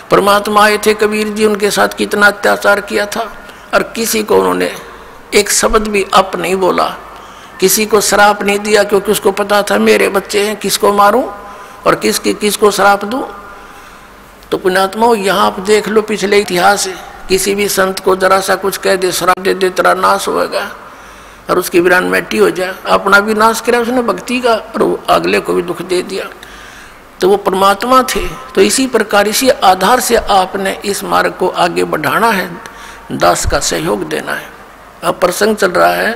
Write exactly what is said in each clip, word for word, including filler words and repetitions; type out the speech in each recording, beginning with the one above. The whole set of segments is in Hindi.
परमात्मा आए थे कबीर जी, उनके साथ कितना अत्याचार किया था, और किसी को उन्होंने एक शब्द भी अप नहीं बोला, किसी को श्राप नहीं दिया, क्योंकि उसको पता था मेरे बच्चे हैं, किसको मारूं और किसकी किसको श्राप दूं। तो पुण्यात्माओं, यहाँ आप देख लो पिछले इतिहास से, किसी भी संत को जरा सा कुछ कह दे, श्राप दे दे, तेरा नाश होगा और उसकी वीरान मिट्टी हो जाए, अपना भी नाश किया उसने भक्ति का, और अगले को भी दुख दे दिया। तो वो परमात्मा थे। तो इसी प्रकार इसी आधार से आपने इस मार्ग को आगे बढ़ाना है, दास का सहयोग देना है। अब प्रसंग चल रहा है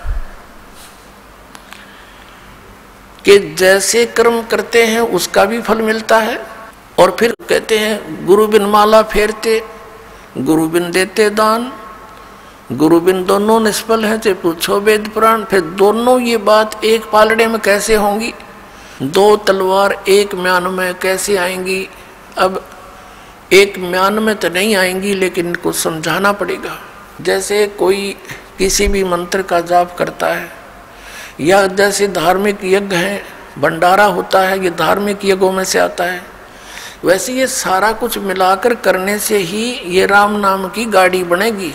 कि जैसे कर्म करते हैं उसका भी फल मिलता है, और फिर कहते हैं गुरु बिन माला फेरते, गुरु बिन देते दान, गुरु बिन दोनों निष्फल हैं, चाहे पूछो वेद पुराण। फिर दोनों ये बात एक पालड़े में कैसे होंगी, दो तलवार एक म्यान में कैसे आएंगी। अब एक म्यान में तो नहीं आएंगी, लेकिन इनको समझाना पड़ेगा। जैसे कोई किसी भी मंत्र का जाप करता है, या जैसे धार्मिक यज्ञ है, भंडारा होता है, ये धार्मिक यज्ञों में से आता है, वैसे ये सारा कुछ मिलाकर करने से ही ये राम नाम की गाड़ी बनेगी।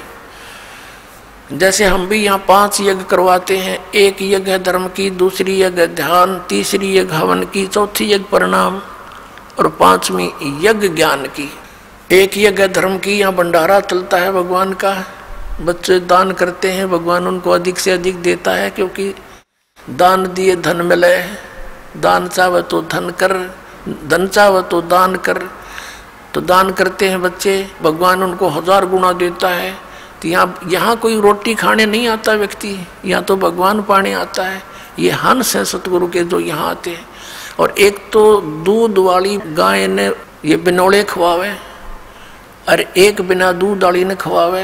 जैसे हम भी यहाँ पांच यज्ञ करवाते हैं, एक यज्ञ है धर्म की, दूसरी यज्ञ ध्यान, तीसरी यज्ञ हवन की, चौथी यज्ञ प्रणाम, और पांचवी यज्ञ ज्ञान की। एक यज्ञ धर्म की, यहाँ भंडारा चलता है भगवान का, बच्चे दान करते हैं, भगवान उनको अधिक से अधिक देता है, क्योंकि दान दिए धन मिले, दान चाहे तो धन कर, धन चाहे तो दान कर। तो दान करते हैं बच्चे, भगवान उनको हजार गुना देता है। तो यहाँ यहाँ कोई रोटी खाने नहीं आता व्यक्ति, यहाँ तो भगवान पाने आता है। ये हंस है सतगुरु के जो यहाँ आते हैं। और एक तो दूध वाली गाय ने ये बिनोले खवावे, और एक बिना दूध वाली ने खवावे,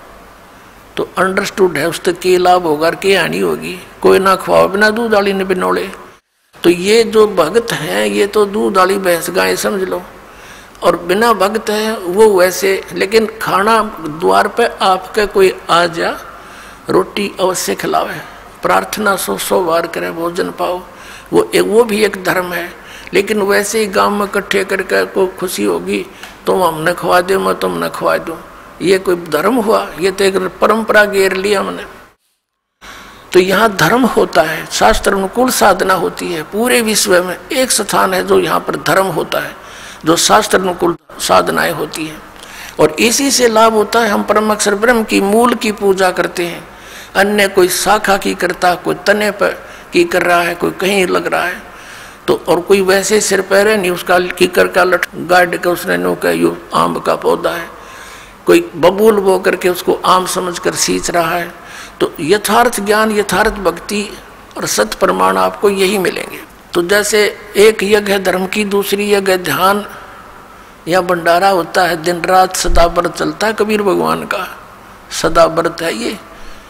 तो अंडरस्टूड है उससे के लाभ होगा, के हानि होगी। कोई ना खवावे बिना दूध वाली ने बिनोले। तो ये जो भगत हैं, ये तो दूध वाली भैंस गाय समझ लो, और बिना भक्त है वो वैसे। लेकिन खाना द्वार पे आपके कोई आ जा, रोटी अवश्य खिलावे, प्रार्थना सौ सौ बार करे, भोजन पाओ, वो एक वो भी एक धर्म है। लेकिन वैसे ही गांव में इकट्ठे करके कोई खुशी होगी, तुम हमने खवा दे, मैं तुमने खवा दूँ, ये कोई धर्म हुआ? ये तो एक परंपरा घेर लिया हमने। तो यहाँ धर्म होता है, शास्त्र अनुकूल साधना होती है। पूरे विश्व में एक स्थान है जो यहाँ पर धर्म होता है, जो शास्त्र अनुकूल साधनाएं होती हैं, और इसी से लाभ होता है। हम परम अक्षर ब्रह्म की मूल की पूजा करते हैं, अन्य कोई शाखा की करता, कोई तने पर की कर रहा है, कोई कहीं लग रहा है। तो और कोई वैसे सिर पैर नहीं, उसका कीकर का लट गाड़ के उसने नो का यू आम का पौधा है, कोई बबूल बो करके उसको आम समझकर सींच रहा है। तो यथार्थ ज्ञान, यथार्थ भक्ति और सत्य प्रमाण आपको यही मिलेंगे। तो जैसे एक यज्ञ है धर्म की, दूसरी यज्ञ ध्यान या भंडारा होता है, दिन रात सदा व्रत चलता है कबीर भगवान का, सदा व्रत है ये।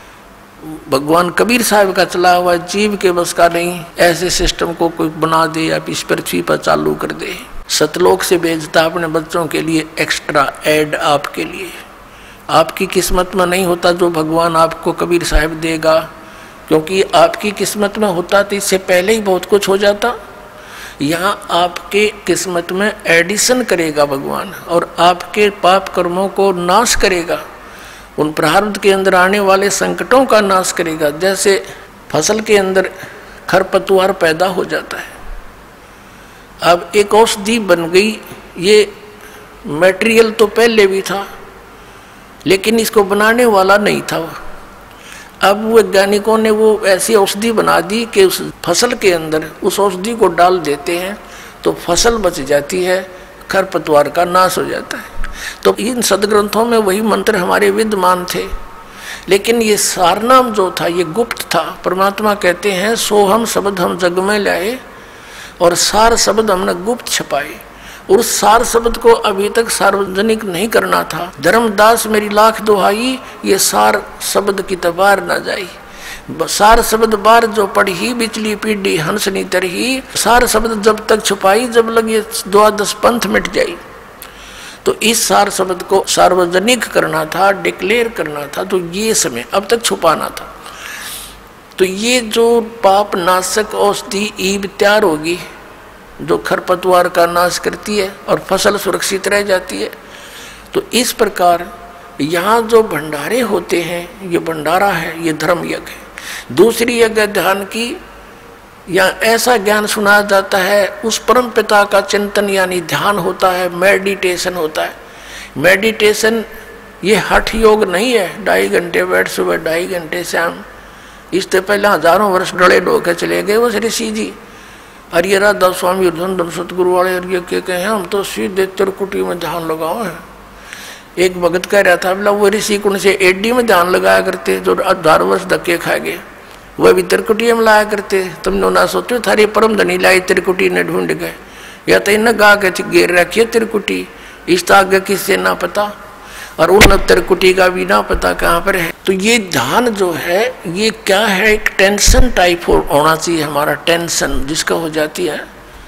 भगवान कबीर साहब का चला हुआ, जीव के बस का नहीं। ऐसे सिस्टम को कोई बना दे या इस पृथ्वी पर चालू कर दे। सतलोक से भेजता अपने बच्चों के लिए एक्स्ट्रा ऐड आपके लिए। आपकी किस्मत में नहीं होता जो भगवान आपको कबीर साहब देगा, क्योंकि आपकी किस्मत में होता तो इससे पहले ही बहुत कुछ हो जाता। यहाँ आपके किस्मत में एडिशन करेगा भगवान, और आपके पाप कर्मों को नाश करेगा, उन प्रारब्ध के अंदर आने वाले संकटों का नाश करेगा। जैसे फसल के अंदर खरपतवार पैदा हो जाता है, अब एक औषधि बन गई। ये मटेरियल तो पहले भी था, लेकिन इसको बनाने वाला नहीं था। अब वैज्ञानिकों ने वो ऐसी औषधि बना दी कि उस फसल के अंदर उस औषधि को डाल देते हैं तो फसल बच जाती है, खरपतवार का नाश हो जाता है। तो इन सदग्रंथों में वही मंत्र हमारे विद्यमान थे, लेकिन ये सारनाम जो था ये गुप्त था। परमात्मा कहते हैं सोहम शब्द हम जग में लाए, और सार शब्द हमने गुप्त छपाए। और उस सार शब्द को अभी तक सार्वजनिक नहीं करना था। धर्मदास मेरी लाख दुहाई, ये सार शब्द की तबार न जाई। सार शब्द बार जो पढ़ी बिचली पीढ़ी हंसनी तरही, सार शब्द जब तक छुपाई जब लगे द्वादश पंथ मिट जाई। तो इस सार शब्द को सार्वजनिक करना था, डिक्लेयर करना था, तो ये समय अब तक छुपाना था। तो ये जो पाप नाशक औषधि ईब तैयार होगी, जो खरपतवार का नाश करती है और फसल सुरक्षित रह जाती है। तो इस प्रकार यहाँ जो भंडारे होते हैं, ये भंडारा है, ये धर्म यज्ञ है। दूसरी यज्ञ ध्यान की, या ऐसा ज्ञान सुनाया जाता है, उस परम पिता का चिंतन यानी ध्यान होता है, मेडिटेशन होता है। मेडिटेशन ये हठ योग नहीं है, ढाई घंटे बैठ सुबह ढाई घंटे शाम। इससे पहले हजारों वर्ष डड़े ढोके चले गए वो ऋषि जी। और ये राधा स्वामी धन सतगुरु वाले और ये क्या कहे, हम तो सीधे त्रिकुटी में ध्यान लगाओ है। एक भगत कह रहा था, बोला वो ऋषि कुंड से एडी में ध्यान लगाया करते, जो हजार वर्ष धक्के खा गए, वह भी त्रिकुटी में लाया करते। तुमने ना सोचो थारी परम धनी लाई त्रिकुटी ने ढूंढ गए, या तो इन गा के घेर रखिए त्रिकुटी, इस आगे किससे ना पता, और उन त्रिकुटी का भी ना पता कहाँ पर है। तो ये ध्यान जो है ये क्या है, एक टेंशन टाइप होना चाहिए हमारा, टेंशन जिसका हो जाती है।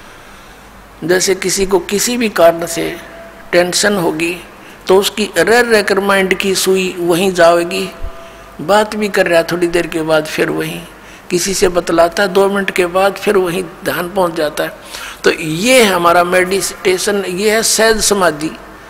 जैसे किसी को किसी भी कारण से टेंशन होगी तो उसकी रह रह कर माइंड की सुई वहीं जाएगी, बात भी कर रहा है, थोड़ी देर के बाद फिर वहीं किसी से बतलाता है, दो मिनट के बाद फिर वहीं ध्यान पहुंच जाता है। तो ये है हमारा मेडिटेशन, ये है सहज समाधि।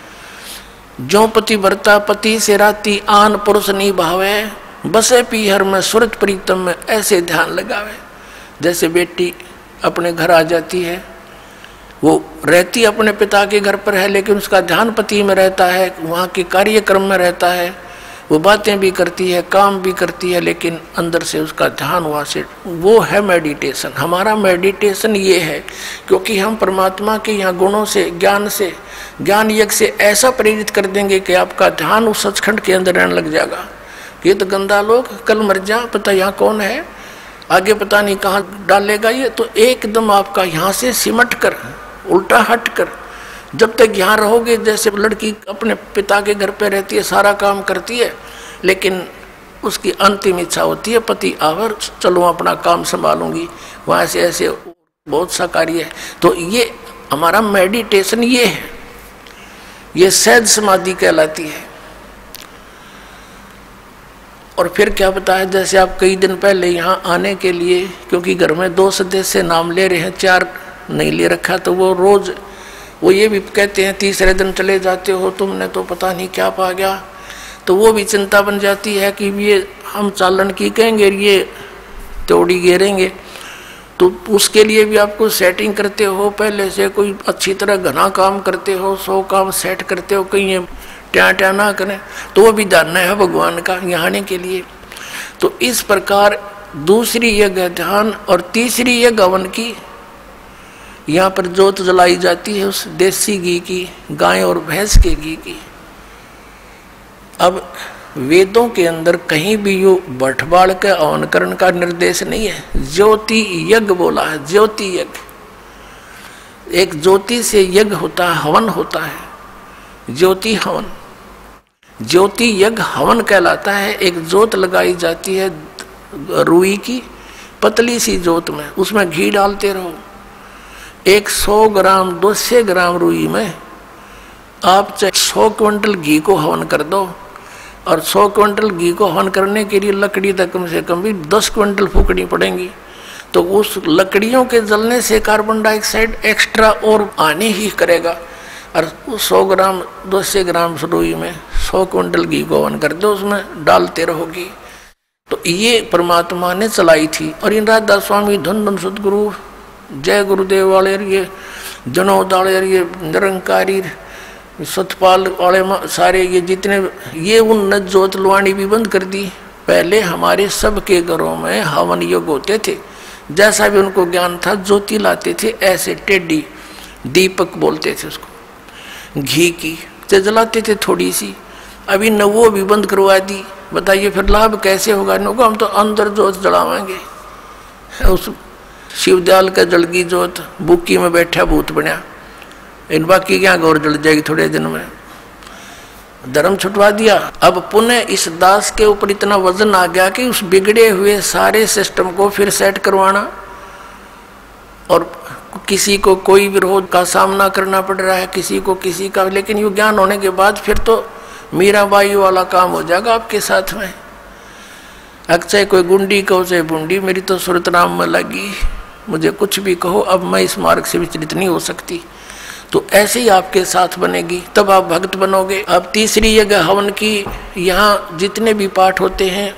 जो पति भरता पति से राती आन पुरुष नहीं भावे, बसे पीहर में सुरत प्रीतम में ऐसे ध्यान लगावे। जैसे बेटी अपने घर आ जाती है, वो रहती अपने पिता के घर पर है लेकिन उसका ध्यान पति में रहता है, वहाँ के कार्यक्रम में रहता है, वो बातें भी करती है, काम भी करती है, लेकिन अंदर से उसका ध्यान वहाँ से, वो है मेडिटेशन। हमारा मेडिटेशन ये है, क्योंकि हम परमात्मा के यहाँ गुणों से, ज्ञान से, ज्ञान यज्ञ से ऐसा प्रेरित कर देंगे कि आपका ध्यान उस सचखंड के अंदर रहने लग जाएगा। ये तो गंदा लोग, कल मर जा, पता यहाँ कौन है, आगे पता नहीं कहाँ डालेगा ये, तो एकदम आपका यहाँ से सिमट कर, उल्टा हट कर, जब तक यहाँ रहोगे, जैसे लड़की अपने पिता के घर पे रहती है, सारा काम करती है, लेकिन उसकी अंतिम इच्छा होती है पति आवर, चलो अपना काम संभालूंगी, वहाँ से ऐसे बहुत सा कार्य है। तो ये हमारा मेडिटेशन ये है, ये सहज समाधि कहलाती है। और फिर क्या पता है, जैसे आप कई दिन पहले यहाँ आने के लिए, क्योंकि घर में दो सदस्य नाम ले रहे हैं, चार नहीं ले रखा, तो वो रोज वो ये भी कहते हैं तीसरे दिन चले जाते हो, तुमने तो पता नहीं क्या पा गया। तो वो भी चिंता बन जाती है कि ये हम चालन की कहेंगे, ये तोड़ी घेरेंगे। तो उसके लिए भी आपको सेटिंग करते हो, पहले से कोई अच्छी तरह घना काम करते हो, सौ काम सेट करते हो, कहीं ये ट्या ट्या ना करें, तो वो भी जानना है भगवान का यहाँ आने के लिए। तो इस प्रकार दूसरी यज्ञ ध्यान और तीसरी यज्ञ हवन की, यहाँ पर जोत जलाई जाती है उस देसी घी की, गाय और भैंस के घी की। अब वेदों के अंदर कहीं भी यो बटवाड़ के हवन करने का निर्देश नहीं है, ज्योति यज्ञ बोला है, ज्योति यज्ञ। एक ज्योति से यज्ञ होता है, हवन होता है, ज्योति हवन। ज्योति यज्ञ हवन कहलाता है। एक जोत लगाई जाती है रुई की, पतली सी जोत में, उसमें घी डालते रहो। एक सौ ग्राम दो सौ ग्राम रुई में आप चाहे सौ क्विंटल घी को हवन कर दो, और सौ क्विंटल घी को हवन करने के लिए लकड़ी तक कम से कम भी दस क्विंटल फूकनी पड़ेगी। तो उस लकड़ियों के जलने से कार्बन डाइऑक्साइड एक्स्ट्रा और आने ही करेगा। और सौ ग्राम दो सौ ग्राम रुई में सौ क्विंटल घी को हवन कर दो, उसमें डालते रहोगी। तो ये परमात्मा ने चलाई थी। और इन राधा स्वामी धन धन सतगुरु जय गुरुदेव वाले, ये जनोद वाले, ये निरंकारी सतपाल वाले, सारे ये जितने, ये उन्नत जोत लुआनी भी बंद कर दी। पहले हमारे सबके घरों में हवन योग होते थे, जैसा भी उनको ज्ञान था ज्योति लाते थे, ऐसे टेढ़ी दीपक बोलते थे उसको, घी की से जलाते थे थोड़ी सी। अभी न वो भी बंद करवा दी, बताइए फिर लाभ कैसे होगा? नको हम तो अंदर जोत जलावाएंगे। उस शिवदयाल का जलगी जोत, बुक्की में बैठा भूत बना, इन बाकी क्या गौर जल जाएगी थोड़े दिन में। धर्म छुटवा दिया। अब पुनः इस दास के ऊपर इतना वजन आ गया कि उस बिगड़े हुए सारे सिस्टम को फिर सेट करवाना, और किसी को कोई विरोध का सामना करना पड़ रहा है, किसी को किसी का। लेकिन ये ज्ञान होने के बाद फिर तो मीराबाई वाला काम हो जाएगा आपके साथ में। चाहे कोई गुंडी कहो चाहे बुंडी, मेरी तो सूरत नाम में लगी, मुझे कुछ भी कहो, अब मैं इस मार्ग से विचलित नहीं हो सकती। तो ऐसे ही आपके साथ बनेगी, तब आप भक्त बनोगे। अब तीसरी जगह हवन की, यहाँ जितने भी पाठ होते हैं,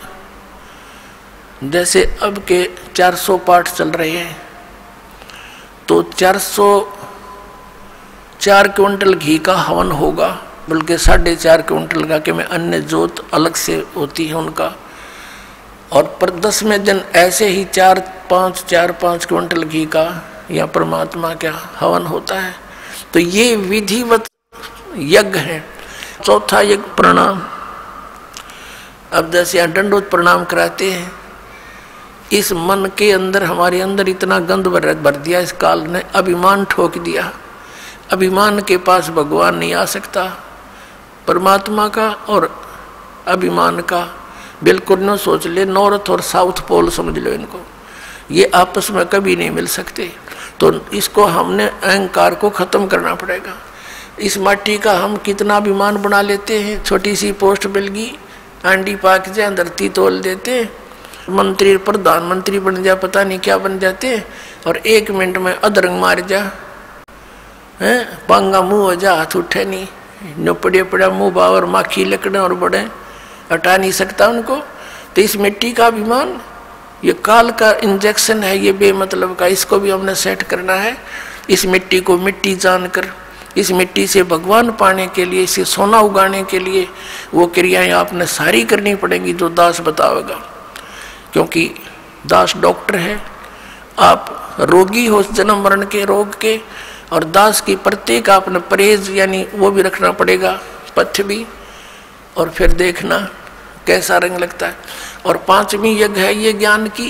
जैसे अब के चार सौ पाठ चल रहे हैं, तो चार सौ चार क्विंटल घी का हवन होगा, बल्कि साढ़े चार क्विंटल का, कि में अन्य जोत अलग से होती है उनका। और पर दसवें दिन ऐसे ही चार पाँच चार पाँच क्विंटल घी का या परमात्मा का हवन होता है। तो ये विधिवत यज्ञ है। चौथा यज्ञ प्रणाम। अब जैसे यहाँ दंडोत प्रणाम कराते हैं, इस मन के अंदर, हमारे अंदर इतना गंद भर भर दिया इस काल ने, अभिमान ठोक दिया। अभिमान के पास भगवान नहीं आ सकता। परमात्मा का और अभिमान का बिल्कुल न सोच ले, नॉर्थ और साउथ पोल समझ लो इनको, ये आपस में कभी नहीं मिल सकते। तो इसको हमने अहंकार को खत्म करना पड़ेगा। इस माटी का हम कितना अभिमान बना लेते हैं, छोटी सी पोस्ट मिल गई, आंडी पाक जाए, धरती तोल देते, मंत्री प्रधानमंत्री बन जा, पता नहीं क्या बन जाते, और एक मिनट में अधरंग मार जा, है पांगा मुंह हो जा, हाथ उठे नहीं, न पड़े पड़ा मुंह बावर माखी लकड़े और बड़े, हटा नहीं सकता उनको। तो इस मिट्टी का अभिमान, ये काल का इंजेक्शन है, ये बेमतलब का, इसको भी हमने सेट करना है। इस मिट्टी को मिट्टी जानकर, इस मिट्टी से भगवान पाने के लिए, इसे सोना उगाने के लिए वो क्रियाएं आपने सारी करनी पड़ेंगी जो दास बतावेगा। क्योंकि दास डॉक्टर है, आप रोगी हो जन्म मरण के रोग के, और दास की प्रत्येक आपने परहेज यानी वो भी रखना पड़ेगा, पथ्य भी, और फिर देखना कैसा रंग लगता है। और पांचवी यज्ञ है ये ज्ञान की।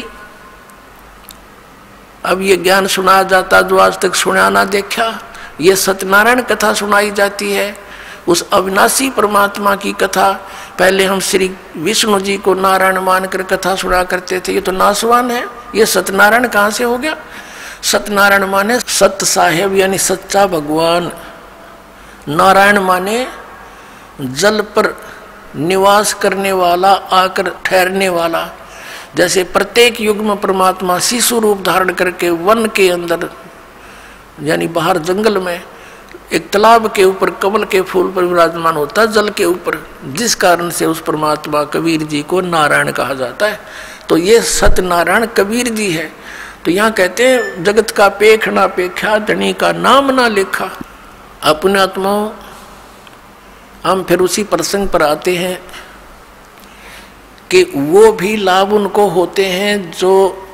अब ये ज्ञान सुनाया जाता जो आज तक सुना ना देखा, ये सत्यनारायण कथा सुनाई जाती है, उस अविनाशी परमात्मा की कथा। पहले हम श्री विष्णु जी को नारायण मानकर कथा सुना करते थे, ये तो नासवान है, ये सत्यनारायण कहाँ से हो गया। सत्यनारायण माने सत्य साहेब यानी सच्चा भगवान, नारायण माने जल पर निवास करने वाला, आकर ठहरने वाला। जैसे प्रत्येक युग में परमात्मा शिशु रूप धारण करके वन के अंदर यानी बाहर जंगल में एक तालाब के ऊपर कमल के फूल पर विराजमान होता है, जल के ऊपर, जिस कारण से उस परमात्मा कबीर जी को नारायण कहा जाता है। तो ये सत्यनारायण कबीर जी है। तो यहाँ कहते हैं जगत का पेख ना पेखा, धनी का नाम ना लेखा। अपने आत्माओं, हम फिर उसी प्रसंग पर आते हैं कि वो भी लाभ उनको होते हैं जो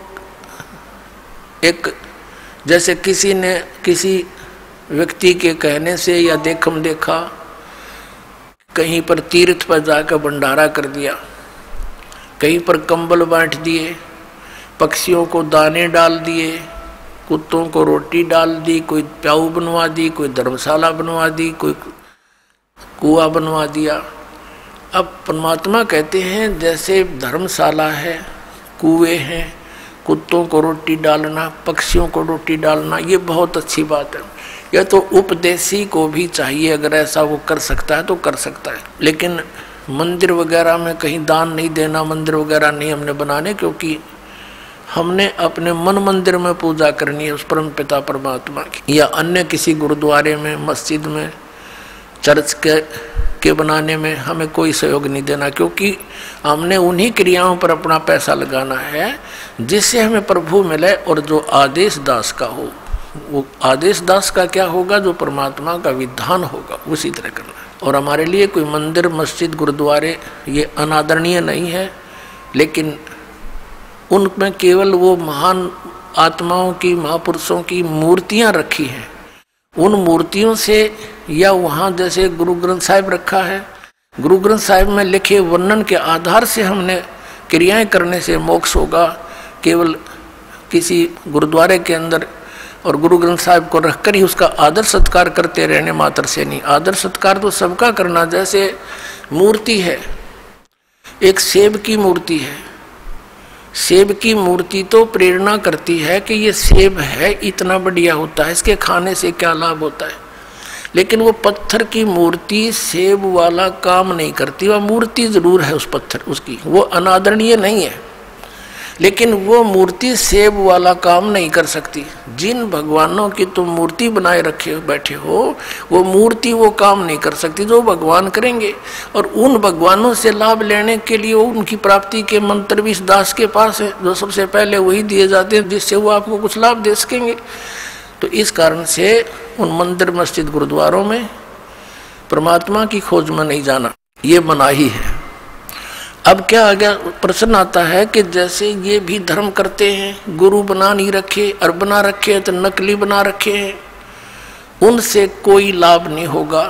एक, जैसे किसी ने किसी व्यक्ति के कहने से या देखम देखा कहीं पर तीर्थ पर जाकर भंडारा कर दिया, कहीं पर कंबल बांट दिए, पक्षियों को दाने डाल दिए, कुत्तों को रोटी डाल दी, कोई प्याऊ बनवा दी, कोई धर्मशाला बनवा दी, कोई कुआ बनवा दिया। अब परमात्मा कहते हैं जैसे धर्मशाला है, कुएं हैं, कुत्तों को रोटी डालना, पक्षियों को रोटी डालना, ये बहुत अच्छी बात है। यह तो उपदेशी को भी चाहिए, अगर ऐसा वो कर सकता है तो कर सकता है। लेकिन मंदिर वगैरह में कहीं दान नहीं देना, मंदिर वगैरह नहीं हमने बनाने, क्योंकि हमने अपने मन मंदिर में पूजा करनी है उस परम पिता परमात्मा की, या अन्य किसी गुरुद्वारे में, मस्जिद में, चर्च के के बनाने में हमें कोई सहयोग नहीं देना, क्योंकि हमने उन्हीं क्रियाओं पर अपना पैसा लगाना है जिससे हमें प्रभु मिले। और जो आदेश दास का हो, वो आदेश दास का क्या होगा, जो परमात्मा का विधान होगा उसी तरह करना है। और हमारे लिए कोई मंदिर, मस्जिद, गुरुद्वारे ये अनादरणीय नहीं है, लेकिन उनमें केवल वो महान आत्माओं की, महापुरुषों की मूर्तियां रखी हैं। उन मूर्तियों से, या वहाँ जैसे गुरु ग्रंथ साहिब रखा है, गुरु ग्रंथ साहिब में लिखे वर्णन के आधार से हमने क्रियाएं करने से मोक्ष होगा। केवल किसी गुरुद्वारे के अंदर और गुरु ग्रंथ साहिब को रखकर ही उसका आदर सत्कार करते रहने मात्र से नहीं, आदर सत्कार तो सबका करना। जैसे मूर्ति है, एक सेब की मूर्ति है, सेब की मूर्ति तो प्रेरणा करती है कि ये सेब है, इतना बढ़िया होता है, इसके खाने से क्या लाभ होता है। लेकिन वो पत्थर की मूर्ति सेब वाला काम नहीं करती। वह मूर्ति जरूर है उस पत्थर उसकी, वो अनादरणीय नहीं है, लेकिन वो मूर्ति सेब वाला काम नहीं कर सकती। जिन भगवानों की तुम मूर्ति बनाए रखे बैठे हो, वो मूर्ति वो काम नहीं कर सकती जो भगवान करेंगे। और उन भगवानों से लाभ लेने के लिए उनकी प्राप्ति के मंत्र भी इस दास के पास है, जो सबसे पहले वही दिए जाते हैं जिससे वो आपको कुछ लाभ दे सकेंगे। तो इस कारण से उन मंदिर मस्जिद गुरुद्वारों में परमात्मा की खोज में नहीं जाना, ये मनाही है। अब क्या आ गया, प्रश्न आता है कि जैसे ये भी धर्म करते हैं, गुरु बना नहीं रखे और बना रखे हैं तो नकली बना रखे हैं, उनसे कोई लाभ नहीं होगा।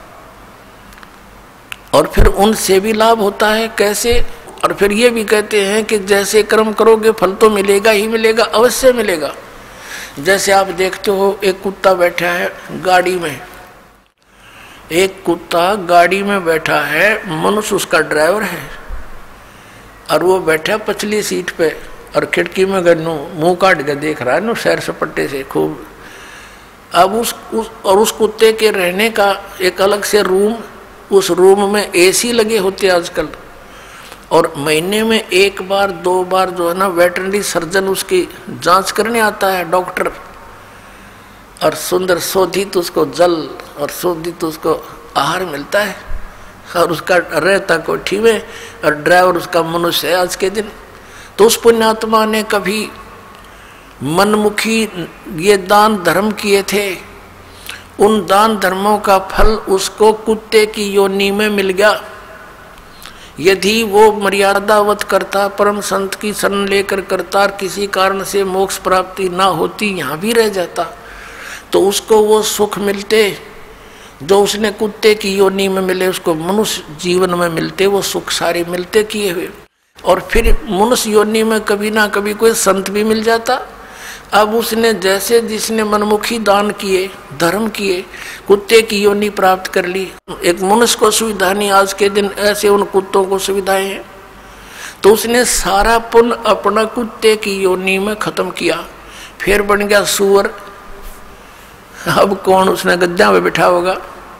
और फिर उनसे भी लाभ होता है, कैसे? और फिर ये भी कहते हैं कि जैसे कर्म करोगे फल तो मिलेगा ही मिलेगा, अवश्य मिलेगा। जैसे आप देखते हो एक कुत्ता बैठा है गाड़ी में, एक कुत्ता गाड़ी में बैठा है, मनुष्य उसका ड्राइवर है और वो बैठा पछली सीट पे और खिड़की में गन्नू मुंह काट के देख रहा है नो सैर सपट्टे से खूब। अब उस, उस और उस कुत्ते के रहने का एक अलग से रूम, उस रूम में एसी लगे होते हैं आजकल, और महीने में एक बार दो बार जो है ना वेटरनरी सर्जन उसकी जांच करने आता है डॉक्टर, और सुंदर शोधित उसको जल और शोधित उसको आहार मिलता है, और उसका रहता कोठी में, और ड्राइवर उसका मनुष्य है आज के दिन। तो उस पुण्यात्मा ने कभी मनमुखी ये दान धर्म किए थे, उन दान धर्मों का फल उसको कुत्ते की योनि में मिल गया। यदि वो मर्यादावत करता, परम संत की शरण लेकर करता, किसी कारण से मोक्ष प्राप्ति ना होती, यहाँ भी रह जाता, तो उसको वो सुख मिलते जो उसने कुत्ते की योनि में मिले, उसको मनुष्य जीवन में मिलते वो सुख सारे मिलते किए हुए। और फिर मनुष्य योनि में कभी ना कभी कोई संत भी मिल जाता। अब उसने जैसे जिसने मनमुखी दान किए, धर्म किए, कुत्ते की योनि प्राप्त कर ली। एक मनुष्य को सुविधा नहीं आज के दिन, ऐसे उन कुत्तों को सुविधाएं हैं, तो उसने सारा पुण्य अपना कुत्ते की योनि में खत्म किया, फिर बन गया सुअर। अब कौन उसने गद्दा में बिठा होगा,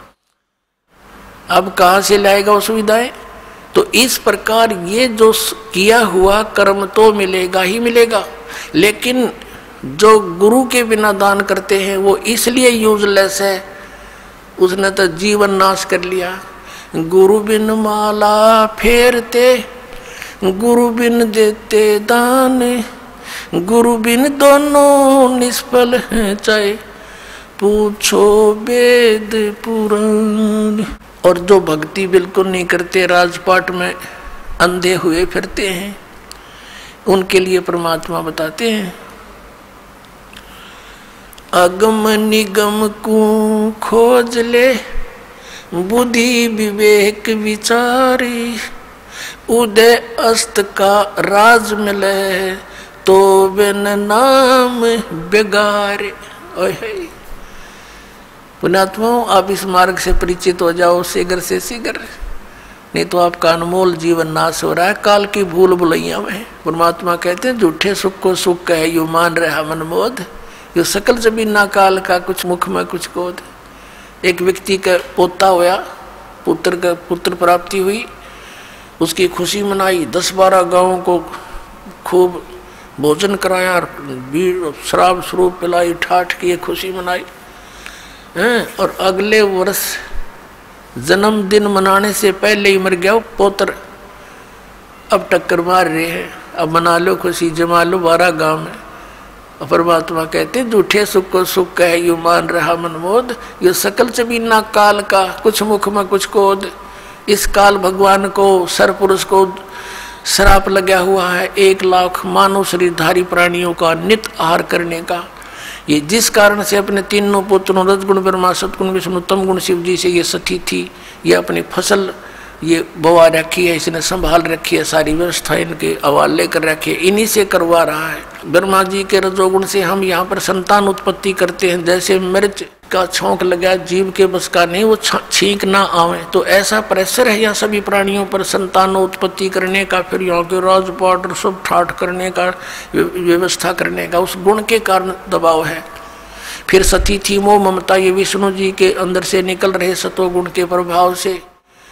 अब कहाँ से लाएगा वो सुविधाएं? तो इस प्रकार ये जो किया हुआ कर्म तो मिलेगा ही मिलेगा, लेकिन जो गुरु के बिना दान करते हैं वो इसलिए यूजलेस है, उसने तो जीवन नाश कर लिया। गुरु बिन माला फेरते, गुरु बिन देते दान, गुरु बिन दोनों निष्फल हैं चाहे पूछो वेद पुराण। और जो भक्ति बिल्कुल नहीं करते, राजपाट में अंधे हुए फिरते हैं, उनके लिए परमात्मा बताते हैं, अगम निगम को खोज ले, बुद्धि विवेक विचारी, उदय अस्त का राज मिले, तो बिन नाम बेगारे। पुण्यात्माओं, आप इस मार्ग से परिचित हो जाओ शीघ्र से शीघ्र, नहीं तो आपका अनमोल जीवन नाश हो रहा है काल की भूल भुलैया में। परमात्मा कहते हैं झूठे सुख को सुख कहे यू मान रहा मनमोद, यो सकल जमीना काल का कुछ मुख में कुछ कोद। एक व्यक्ति का पोता होया, पुत्र का पुत्र प्राप्ति हुई, उसकी खुशी मनाई, दस बारह गाँवों को खूब भोजन कराया और शराब स्वरूप पिलाई, ठाठ की खुशी मनाई। और अगले वर्ष जन्मदिन मनाने से पहले ही मर गया वो पोत्र। अब टक्कर मार रहे हैं, अब मना लो खुशी, जमा लो बारह गांव में। और परमात्मा कहते हैं झूठे सुख को सुख कहे यू मान रहा मनमोद, ये सकल जमीना काल का कुछ मुख में कुछ कोद। इस काल भगवान को, सरपुरुष को श्राप लगा हुआ है एक लाख मानव शरीरधारी प्राणियों का नित आहार करने का। ये जिस कारण से अपने तीनों पुत्रों रजगुण ब्रह्मा सतगुण विष्णु तम गुण शिव जी से ये सती थी, ये अपनी फसल ये बवा रखी है, इसने संभाल रखी है, सारी व्यवस्था इनके हवाले कर रखी है, इन्हीं से करवा रहा है। ब्रह्मा जी के रजोगुण से हम यहाँ पर संतान उत्पत्ति करते हैं। जैसे मिर्च का छौंक लगा, जीव के बस का नहीं, वो छींक ना आवे, तो ऐसा प्रेशर है यहाँ सभी प्राणियों पर संतान उत्पत्ति करने का, फिर यहाँ के राजपाट और सब ठाठ करने का, व्यवस्था करने का, उस गुण के कारण दबाव है। फिर सती थी मोह ममता, ये विष्णु जी के अंदर से निकल रहे सतोगुण के प्रभाव से।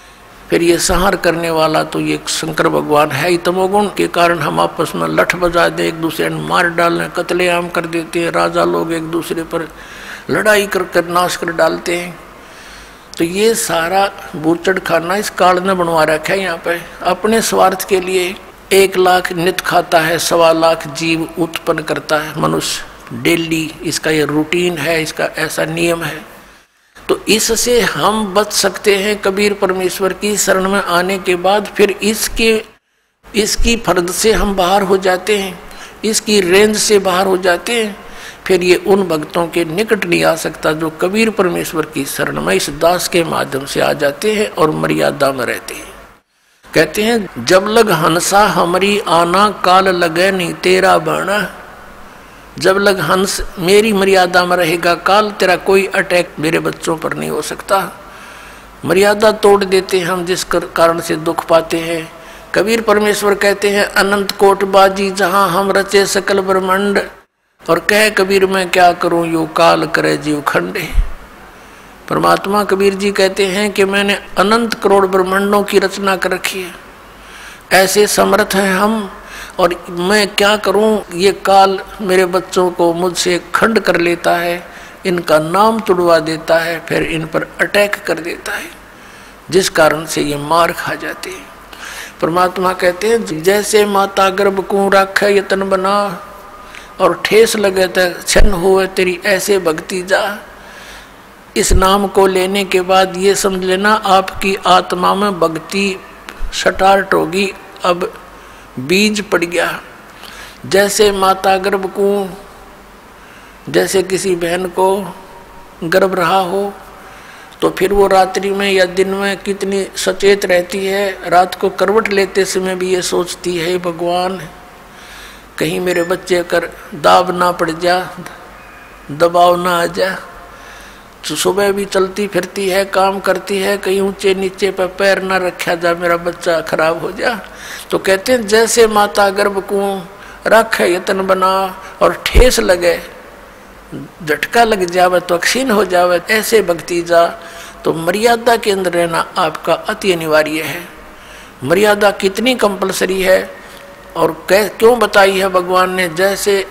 फिर ये संहार करने वाला तो ये शंकर भगवान है ही। तमोगुण के कारण हम आपस में लठ बजा दे, एक दूसरे ने मार डालने, कत्लेआम कर देते हैं, राजा लोग एक दूसरे पर लड़ाई कर कर नाश कर डालते हैं। तो ये सारा बूचड़ खाना इस काल ने बनवा रखा है। यहाँ पे अपने स्वार्थ के लिए एक लाख नित खाता है, सवा लाख जीव उत्पन्न करता है मनुष्य डेली। इसका ये रूटीन है, इसका ऐसा नियम है। तो इससे हम बच सकते हैं कबीर परमेश्वर की शरण में आने के बाद। फिर इसके इसकी फर्द से हम बाहर हो जाते हैं, इसकी रेंज से बाहर हो जाते हैं। फिर ये उन भक्तों के निकट नहीं आ सकता जो कबीर परमेश्वर की शरण में इस दास के माध्यम से आ जाते हैं और मर्यादा में रहते हैं। कहते हैं जब लग हंसा हमारी आना, काल लगे नहीं तेरा बाणा। जब लग हंस मेरी मर्यादा में रहेगा काल, तेरा कोई अटैक मेरे बच्चों पर नहीं हो सकता। मर्यादा तोड़ देते हैं हम, जिस कारण से दुख पाते हैं। कबीर परमेश्वर कहते हैं अनंत कोट बाजी जहां हम रचे सकल ब्रह्मांड, और कह कबीर मैं क्या करूं यो काल करे जीव खंडे। परमात्मा कबीर जी कहते हैं कि मैंने अनंत करोड़ ब्रह्मांडों की रचना कर रखी है, ऐसे समर्थ हैं हम, और मैं क्या करूं, ये काल मेरे बच्चों को मुझसे खंड कर लेता है, इनका नाम तुड़वा देता है, फिर इन पर अटैक कर देता है, जिस कारण से ये मार खा जाते हैं। परमात्मा कहते हैं जैसे माता गर्भ को राखे यतन बना, और ठेस लगे तो छन हुए तेरी ऐसे भक्ति जा। इस नाम को लेने के बाद ये समझ लेना आपकी आत्मा में भक्ति स्टार्ट होगी, अब बीज पड़ गया। जैसे माता गर्भ को, जैसे किसी बहन को गर्भ रहा हो तो फिर वो रात्रि में या दिन में कितनी सचेत रहती है। रात को करवट लेते समय भी ये सोचती है भगवान कहीं मेरे बच्चे कर दाब ना पड़ जा, दबाव ना आ जा। तो सुबह भी चलती फिरती है, काम करती है, कहीं ऊंचे नीचे पर पैर ना रखा जा, मेरा बच्चा खराब हो जा। तो कहते हैं जैसे माता गर्भ को रख यतन बना, और ठेस लगे, झटका लग जावे तो अक्षीण हो जावे, ऐसे भक्ति जा। तो मर्यादा के अंदर रहना आपका अति अनिवार्य है। मर्यादा कितनी कंपलसरी है और कै क्यों बताई है भगवान ने। जैसे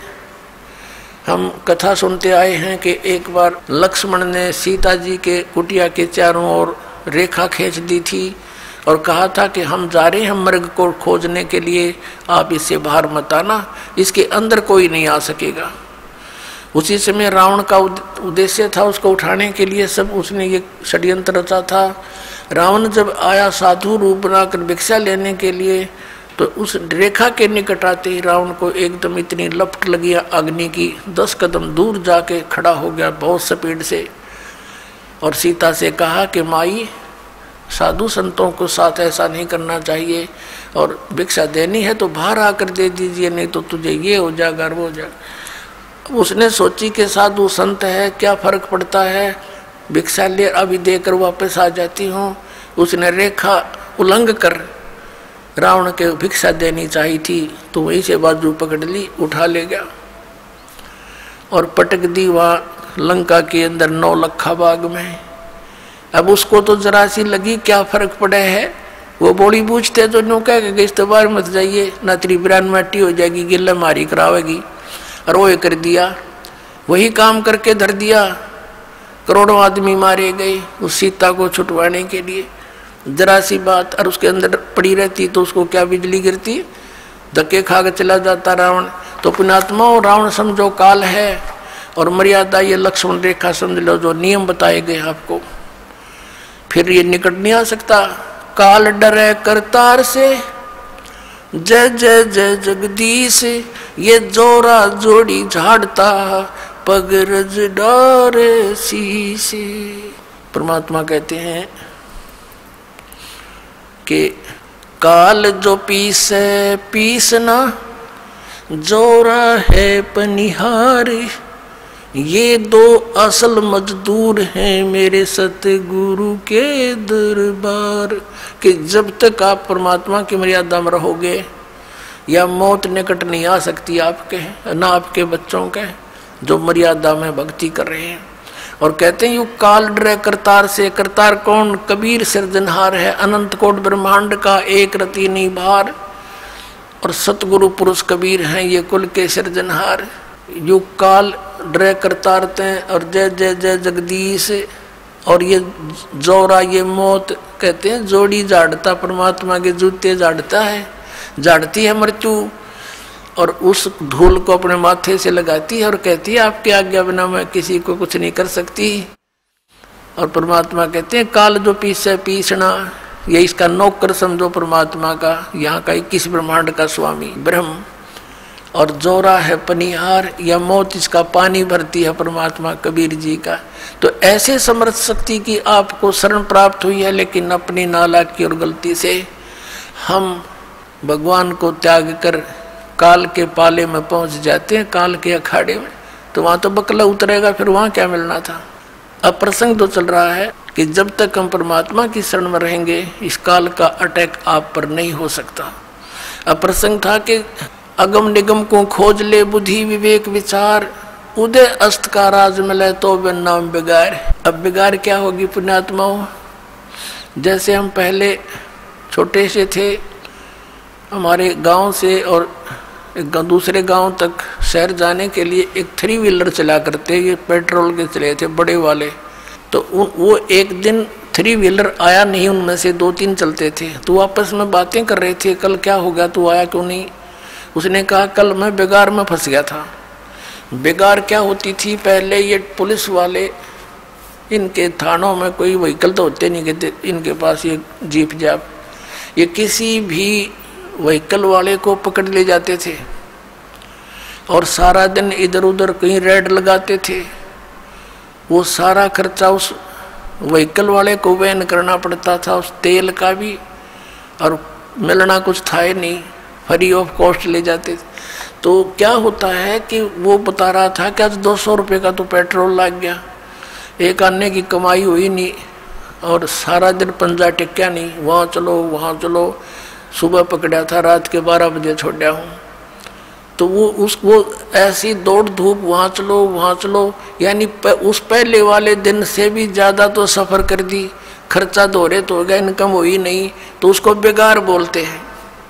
हम कथा सुनते आए हैं कि एक बार लक्ष्मण ने सीता जी के कुटिया के चारों ओर रेखा खींच दी थी और कहा था कि हम जा रहे हैं मृग को खोजने के लिए, आप इससे बाहर मत आना, इसके अंदर कोई नहीं आ सकेगा। उसी समय रावण का उद्देश्य था उसको उठाने के लिए, सब उसने ये षड्यंत्र रचा था। रावण जब आया साधु रूप बनाकर भिक्षा लेने के लिए, तो उस रेखा के निकट आते ही रावण को एकदम इतनी लपट लगी अग्नि की, दस कदम दूर जाके खड़ा हो गया बहुत स्पीड से, और सीता से कहा कि माई साधु संतों को साथ ऐसा नहीं करना चाहिए, और भिक्षा देनी है तो बाहर आकर दे दीजिए, नहीं तो तुझे ये हो जाएगा वो हो जाएगा। उसने सोची कि साधु संत है, क्या फर्क पड़ता है, भिक्षा ले अभी देकर वापस आ जाती हूँ। उसने रेखा उल्लंघ कर रावण के भिक्षा देनी चाहिए थी, तो वहीं से बाजू पकड़ ली, उठा ले गया और पटक दी वहाँ लंका के अंदर नौ लखा बाग में। अब उसको तो जरा सी लगी क्या फर्क पड़े है, वो बोली बूझते तो नो कह के इस बार मत जाइए, ना तेरी बिरान माटी हो जाएगी, गिल्ला मारी करावेगी, और वो कर दिया, वही काम करके धर दिया। करोड़ों आदमी मारे गए उस सीता को छुटवाने के लिए, जरा सी बात, और उसके अंदर पड़ी रहती तो उसको क्या बिजली गिरती, धक्के खा के चला जाता रावण। तो पुण्यात्मा रावण समझो काल है, और मर्यादा ये लक्ष्मण रेखा समझ लो, जो नियम बताए गए आपको, फिर ये निकट नहीं आ सकता। काल डरे करतार से, जय जय जय जगदीश, ये जोरा जोड़ी झाड़ता, पग रज डारे शीश। परमात्मा कहते हैं कि काल जो पीसे पीसना, जोरा है पनिहार, ये दो असल मजदूर हैं मेरे सतगुरु के दरबार। कि जब तक आप परमात्मा की मर्यादा में रहोगे, या मौत निकट नहीं आ सकती आपके, ना आपके बच्चों के जो मर्यादा में भक्ति कर रहे हैं। और कहते हैं यू काल डरे करतार से। करतार कौन? कबीर सिरजनहार है, अनंत कोट ब्रह्मांड का एक रति नहीं भार। और सतगुरु पुरुष कबीर हैं ये कुल के सिरजनहार। यू काल डरे करतार ते और जय जय जय जगदीश। और ये जोरा ये मौत कहते हैं जोड़ी झाड़ता, परमात्मा के जूते झाड़ता है, झाड़ती है मृत्यु और उस धूल को अपने माथे से लगाती है और कहती है आपके आज्ञा बिना मैं किसी को कुछ नहीं कर सकती। और परमात्मा कहते हैं काल जो पीछे पीसना, ये इसका नौकर समझो परमात्मा का, यहाँ का इक्कीस ब्रह्मांड का स्वामी ब्रह्म। और जोरा है पनिहार, या मौत इसका पानी भरती है परमात्मा कबीर जी का। तो ऐसे समर्थ शक्ति की आपको शरण प्राप्त हुई है, लेकिन अपनी नालायकी और गलती से हम भगवान को त्याग कर काल के पाले में पहुंच जाते हैं, काल के अखाड़े में। तो वहां तो बकला उतरेगा, फिर वहां क्या मिलना था। अब प्रसंग तो चल रहा है कि जब तक हम परमात्मा की शरण में रहेंगे इस काल का अटैक आप पर नहीं हो सकता। अब प्रसंग था कि अगम निगम को खोज ले बुद्धि विवेक विचार, उदय अस्त का राज मिले तो बिन नाम बिगार। अब बिगार क्या होगी पुण्यात्माओं? जैसे हम पहले छोटे से थे, हमारे गांव से और एक दूसरे गांव तक शहर जाने के लिए एक थ्री व्हीलर चला करते, ये पेट्रोल के चले थे बड़े वाले। तो वो एक दिन थ्री व्हीलर आया नहीं, उनमें से दो तीन चलते थे। तो आपस में बातें कर रहे थे, कल क्या हो गया, तू आया क्यों नहीं? उसने कहा कल मैं बेगार में फंस गया था। बेगार क्या होती थी? पहले ये पुलिस वाले, इनके थानों में कोई व्हीकल तो होते नहीं कहते, इनके पास ये जीप जाप, ये किसी भी व्हीकल वाले को पकड़ ले जाते थे और सारा दिन इधर उधर कहीं रेड लगाते थे। वो सारा खर्चा उस व्हीकल वाले को वहन करना पड़ता था, उस तेल का भी, और मिलना कुछ था ही नहीं, फ्री ऑफ कॉस्ट ले जाते थे। तो क्या होता है कि वो बता रहा था कि आज दो सौ रुपये का तो पेट्रोल लग गया, एक आने की कमाई हुई नहीं और सारा दिन पंजा टिक्या नहीं, वहाँ चलो वहाँ चलो। सुबह पकड़ा था, रात के बारह बजे छोड़ा हूँ। तो वो उस वो ऐसी दौड़ धूप, वहाँ चलो वहाँ चलो, यानी उस पहले वाले दिन से भी ज़्यादा तो सफ़र कर दी, खर्चा दोहरे तो हो गया, इनकम हुई नहीं। तो उसको बेगार बोलते हैं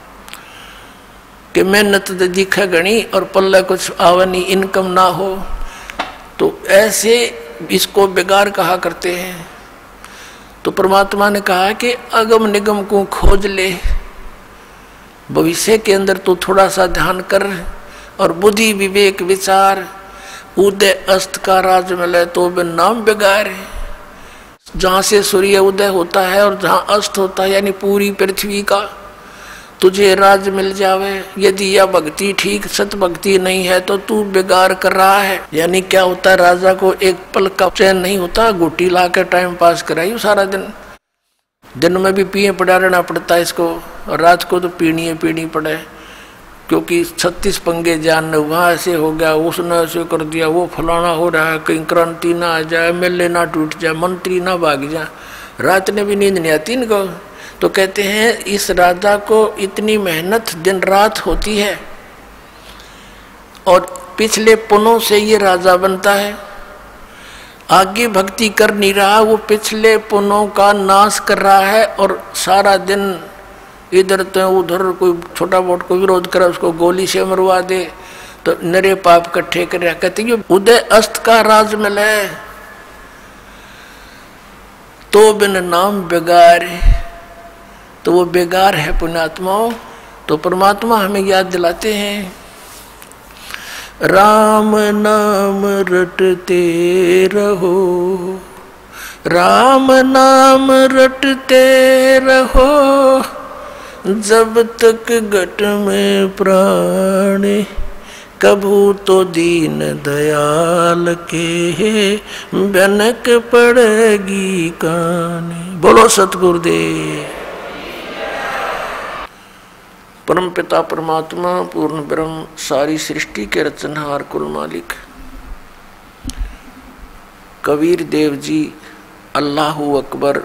कि मेहनत दिखे गणी और पल्ला कुछ आवनी, इनकम ना हो। तो ऐसे इसको बेगार कहा करते हैं। तो परमात्मा ने कहा कि अगम निगम को खोज ले, भविष्य के अंदर तो थोड़ा सा ध्यान कर, और बुद्धि विवेक विचार, उदय अस्त का राज मिले तो बिन नाम बिगार। जहाँ से सूर्य उदय होता है और जहाँ अस्त होता है, यानी पूरी पृथ्वी का तुझे राज मिल जावे। यदि यह भक्ति ठीक सत भक्ति नहीं है तो तू बिगाड़ कर रहा है। यानी क्या होता है, राजा को एक पल का चैन नहीं होता, गुटी ला के टाइम पास कराई सारा दिन। दिन में भी पिए पड़ा रहना पड़ता है इसको, और रात को तो पीनी है पीनी पड़े, क्योंकि छत्तीस पंगे जान, वहाँ ऐसे हो गया, उसने ऐसे कर दिया, वो फलाना हो रहा है, कहीं क्रांति ना आ जाए, एम एल ए ना टूट जाए, मंत्री ना भाग जाए। रात ने भी नींद नहीं आती इनको। तो कहते हैं इस राजा को इतनी मेहनत दिन रात होती है, और पिछले पुनों से ये राजा बनता है। आगे भक्ति कर नहीं रहा, वो पिछले पुनों का नाश कर रहा है, और सारा दिन इधर तो उधर कोई छोटा मोटा को विरोध करे उसको गोली से मरवा दे, तो नरे पाप इकट्ठे कर। कहते हैं उदय अस्त का राज मिले तो बिन नाम बेगार। तो वो बेगार है पुण्यात्माओं। तो परमात्मा हमें याद दिलाते हैं, राम नाम रटते रहो, राम नाम रटते रहो, जब तक घट में प्राण, कभू तो दीन दयाल के बनक पड़ेगी कान। बोलो सतगुरुदेव। परम पिता परमात्मा पूर्ण ब्रह्म सारी सृष्टि के रचनहार कुल मालिक कबीर देव जी, अल्लाहु अकबर,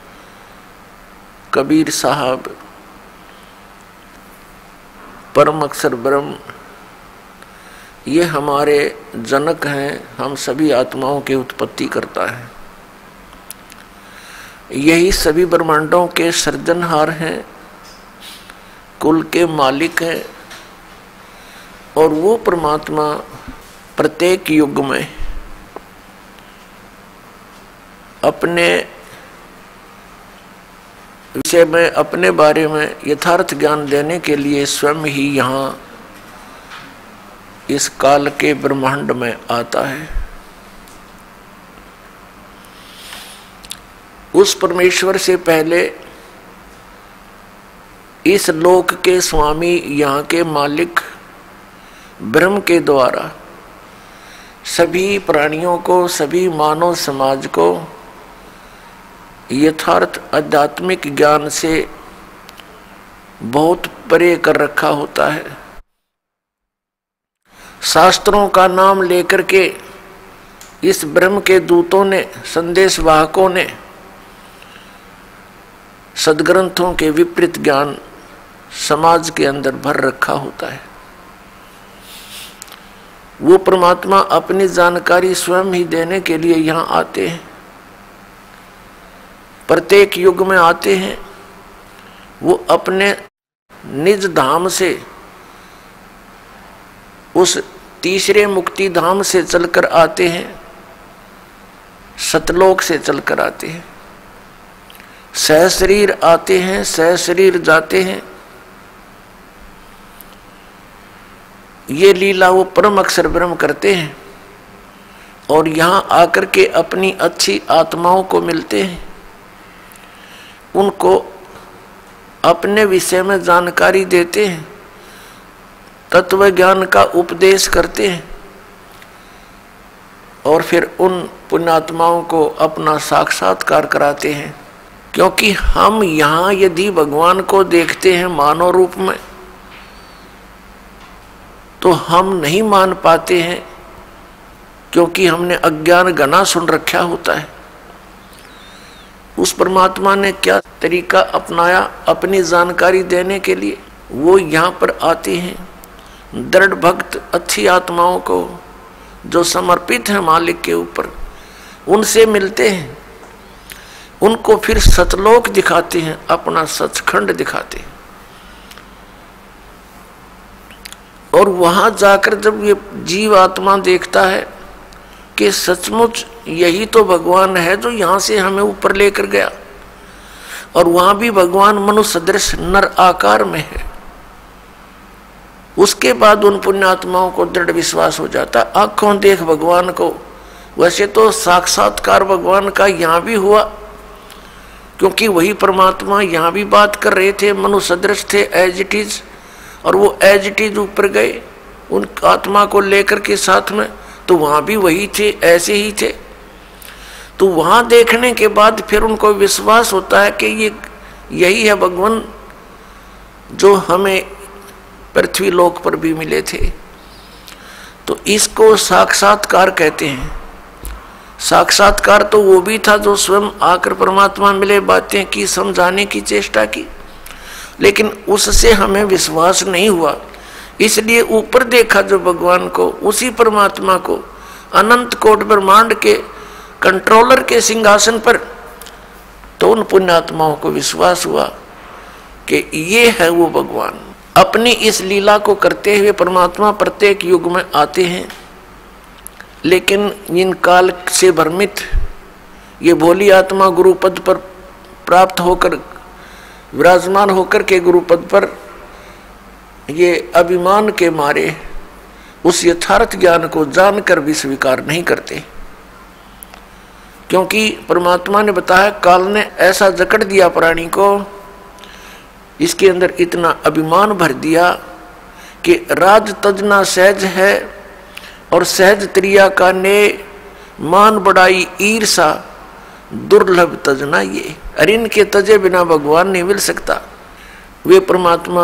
कबीर साहब, परम अक्षर ब्रह्म, ये हमारे जनक हैं, हम सभी आत्माओं की उत्पत्ति करता है। यही सभी ब्रह्मांडों के सृजनहार हैं, कुल के मालिक हैं। और वो परमात्मा प्रत्येक युग में अपने विषय में, अपने बारे में यथार्थ ज्ञान देने के लिए स्वयं ही यहाँ इस काल के ब्रह्मांड में आता है। उस परमेश्वर से पहले इस लोक के स्वामी, यहाँ के मालिक ब्रह्म के द्वारा सभी प्राणियों को, सभी मानव समाज को यथार्थ आध्यात्मिक ज्ञान से बहुत परे कर रखा होता है। शास्त्रों का नाम लेकर के इस ब्रह्म के दूतों ने, संदेश वाहकों ने सदग्रंथों के विपरीत ज्ञान समाज के अंदर भर रखा होता है। वो परमात्मा अपनी जानकारी स्वयं ही देने के लिए यहाँ आते हैं, प्रत्येक युग में आते हैं। वो अपने निज धाम से, उस तीसरे मुक्ति धाम से चलकर आते हैं, सतलोक से चलकर आते हैं। सहशरीर आते हैं, सहशरीर जाते हैं। ये लीला वो परम अक्षर ब्रह्म करते हैं और यहाँ आकर के अपनी अच्छी आत्माओं को मिलते हैं, उनको अपने विषय में जानकारी देते हैं, तत्व ज्ञान का उपदेश करते हैं और फिर उन पुण्यात्माओं को अपना साक्षात्कार कराते हैं। क्योंकि हम यहाँ यदि भगवान को देखते हैं मानव रूप में, तो हम नहीं मान पाते हैं, क्योंकि हमने अज्ञान घना सुन रखा होता है। उस परमात्मा ने क्या तरीका अपनाया अपनी जानकारी देने के लिए? वो यहाँ पर आते हैं दृढ़ भक्त अच्छी आत्माओं को जो समर्पित है मालिक के ऊपर, उनसे मिलते हैं, उनको फिर सतलोक दिखाते हैं, अपना सचखंड दिखाते हैं। और वहां जाकर जब ये जीव आत्मा देखता है कि सचमुच यही तो भगवान है जो यहाँ से हमें ऊपर लेकर गया, और वहां भी भगवान मनुष्य सदृश नर आकार में है, उसके बाद उन पुण्यात्माओं को दृढ़ विश्वास हो जाता। आंखों देख भगवान को, वैसे तो साक्षात्कार भगवान का यहाँ भी हुआ, क्योंकि वही परमात्मा यहाँ भी बात कर रहे थे, मनुष्य सदृश थे एज इट इज, और वो एज इट इज ऊपर गए उन आत्मा को लेकर के साथ में, तो वहाँ भी वही थे, ऐसे ही थे। तो वहाँ देखने के बाद फिर उनको विश्वास होता है कि ये यही है भगवान जो हमें पृथ्वी लोक पर भी मिले थे। तो इसको साक्षात्कार कहते हैं। साक्षात्कार तो वो भी था जो स्वयं आकर परमात्मा मिले, बातें की, समझाने की चेष्टा की, लेकिन उससे हमें विश्वास नहीं हुआ, इसलिए ऊपर देखा जो भगवान को, उसी परमात्मा को, अनंत कोट ब्रह्मांड के कंट्रोलर के सिंहासन पर। तो उन पुण्यात्माओं को विश्वास हुआ कि ये है वो भगवान। अपनी इस लीला को करते हुए परमात्मा प्रत्येक युग में आते हैं, लेकिन इन काल से भ्रमित ये भोली आत्मा गुरुपद पर प्राप्त होकर, विराजमान होकर के गुरुपद पर, ये अभिमान के मारे उस यथार्थ ज्ञान को जानकर भी स्वीकार नहीं करते। क्योंकि परमात्मा ने बताया, काल ने ऐसा जकड़ दिया प्राणी को, इसके अंदर इतना अभिमान भर दिया कि राज तजना सहज है और सहज त्रिया का ने मान बढ़ाई ईर्षा दुर्लभ तजना ये। अरे इनके तजे बिना भगवान नहीं मिल सकता। वे परमात्मा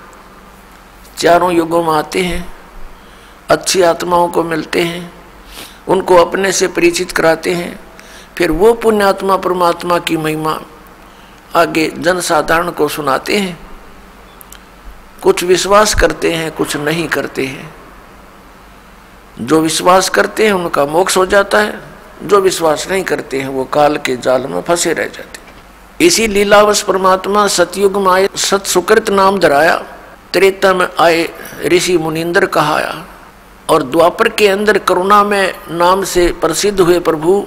चारों युगों में आते हैं, अच्छी आत्माओं को मिलते हैं, उनको अपने से परिचित कराते हैं, फिर वो पुण्यात्मा परमात्मा की महिमा आगे जनसाधारण को सुनाते हैं। कुछ विश्वास करते हैं, कुछ नहीं करते हैं। जो विश्वास करते हैं उनका मोक्ष हो जाता है, जो विश्वास नहीं करते हैं वो काल के जाल में फंसे रह जाते हैं। इसी लीलावश परमात्मा सतयुग में आए, सत सुकृत नाम धराया, त्रेता में आए ऋषि मुनिंदर कहाया, और द्वापर के अंदर करुणा में नाम से प्रसिद्ध हुए प्रभु,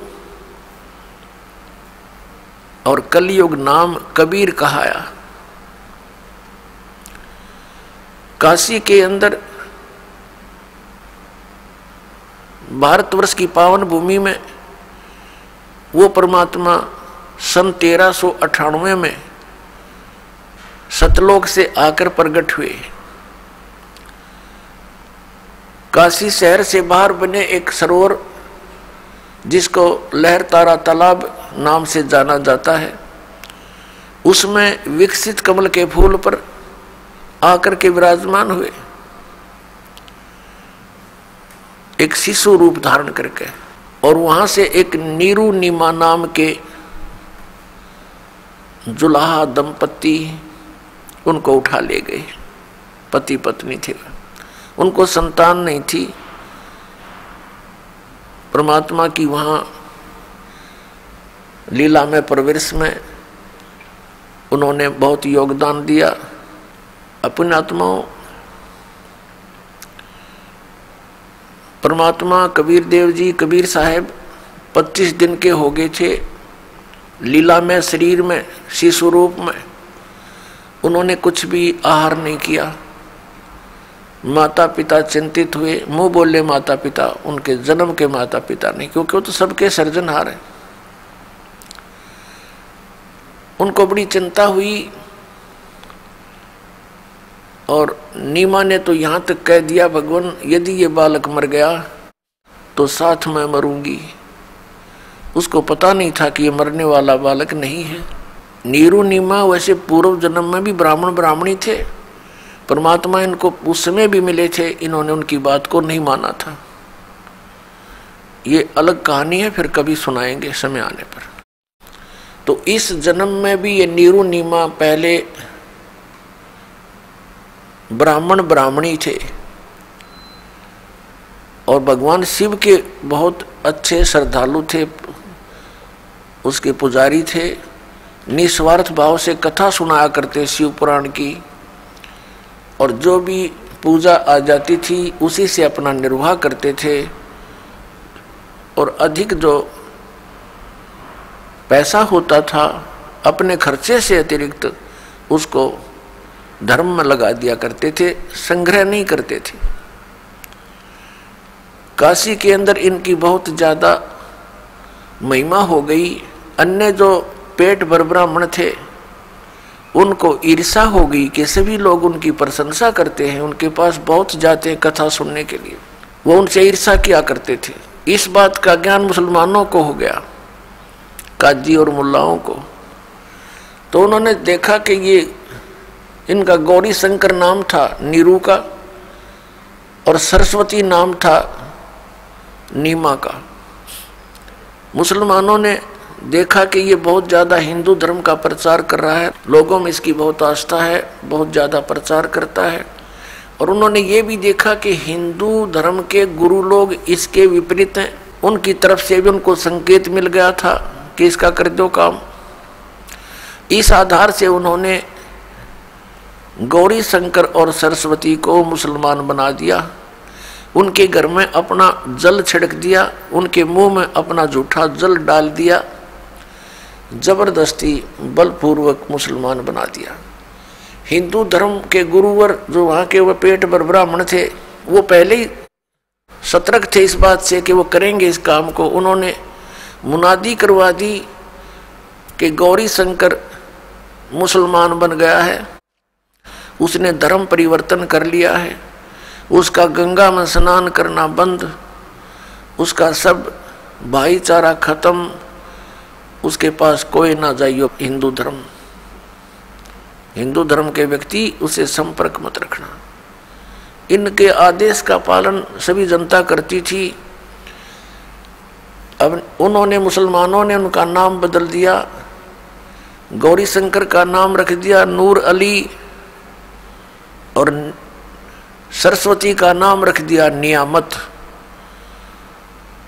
और कलयुग नाम कबीर कहाया। काशी के अंदर भारतवर्ष की पावन भूमि में वो परमात्मा सन तेरह सौ अट्ठानवे में सतलोक से आकर प्रकट हुए। काशी शहर से बाहर बने एक सरोवर जिसको लहर तारा तालाब नाम से जाना जाता है, उसमें विकसित कमल के फूल पर आकर के विराजमान हुए, एक शिशु रूप धारण करके, और वहां से एक नीरू नीमा नाम के जुलाहा दंपति उनको उठा ले गए। पति पत्नी थे, उनको संतान नहीं थी। परमात्मा की वहां लीला में प्रवेश में उन्होंने बहुत योगदान दिया। अपने आत्माओं, परमात्मा कबीर देव जी कबीर साहब पच्चीस दिन के हो गए थे लीला में, शरीर में, शिशु रूप में। उन्होंने कुछ भी आहार नहीं किया। माता पिता चिंतित हुए, मुंह बोले माता पिता, उनके जन्म के माता पिता नहीं, क्योंकि वो तो सबके सर्जनहार है। उनको बड़ी चिंता हुई, और नीमा ने तो यहां तक कह दिया, भगवान यदि ये बालक मर गया तो साथ में मरूंगी। उसको पता नहीं था कि ये मरने वाला बालक नहीं है। नीरू नीमा वैसे पूर्व जन्म में भी ब्राह्मण ब्राह्मणी थे, परमात्मा इनको उस समय भी मिले थे, इन्होंने उनकी बात को नहीं माना था। ये अलग कहानी है, फिर कभी सुनाएंगे समय आने पर। तो इस जन्म में भी ये नीरू नीमा पहले ब्राह्मण ब्राह्मणी थे, और भगवान शिव के बहुत अच्छे श्रद्धालु थे, उसके पुजारी थे। निस्वार्थ भाव से कथा सुनाया करते शिव पुराण की, और जो भी पूजा आ जाती थी उसी से अपना निर्वाह करते थे, और अधिक जो पैसा होता था अपने खर्चे से अतिरिक्त उसको धर्म में लगा दिया करते थे, संग्रह नहीं करते थे। काशी के अंदर इनकी बहुत ज्यादा महिमा हो गई। अन्य जो पेट भर ब्राह्मण थे उनको ईर्षा हो गई कि सभी लोग उनकी प्रशंसा करते हैं, उनके पास बहुत जाते हैं कथा सुनने के लिए, वो उनसे ईर्षा किया करते थे। इस बात का ज्ञान मुसलमानों को हो गया, काजी और मुल्लाओं को। तो उन्होंने देखा कि ये इनका गौरी शंकर नाम था नीरू का, और सरस्वती नाम था नीमा का। मुसलमानों ने देखा कि ये बहुत ज़्यादा हिंदू धर्म का प्रचार कर रहा है, लोगों में इसकी बहुत आस्था है, बहुत ज़्यादा प्रचार करता है। और उन्होंने ये भी देखा कि हिंदू धर्म के गुरु लोग इसके विपरीत हैं, उनकी तरफ से भी उनको संकेत मिल गया था कि इसका कर दो काम। इस आधार से उन्होंने गौरी शंकर और सरस्वती को मुसलमान बना दिया, उनके घर में अपना जल छिड़क दिया, उनके मुंह में अपना झूठा जल डाल दिया, जबरदस्ती बलपूर्वक मुसलमान बना दिया। हिंदू धर्म के गुरुवर जो वहाँ के वो पेट भर ब्राह्मण थे, वो पहले ही सतर्क थे इस बात से कि वो करेंगे इस काम को। उन्होंने मुनादी करवा दी कि गौरी शंकर मुसलमान बन गया है, उसने धर्म परिवर्तन कर लिया है, उसका गंगा में स्नान करना बंद, उसका सब भाईचारा खत्म, उसके पास कोई ना जाइयो हिंदू धर्म, हिंदू धर्म के व्यक्ति उसे संपर्क मत रखना। इनके आदेश का पालन सभी जनता करती थी। अब उन्होंने मुसलमानों ने उनका नाम बदल दिया, गौरी शंकर का नाम रख दिया नूर अली, और सरस्वती का नाम रख दिया नियामत।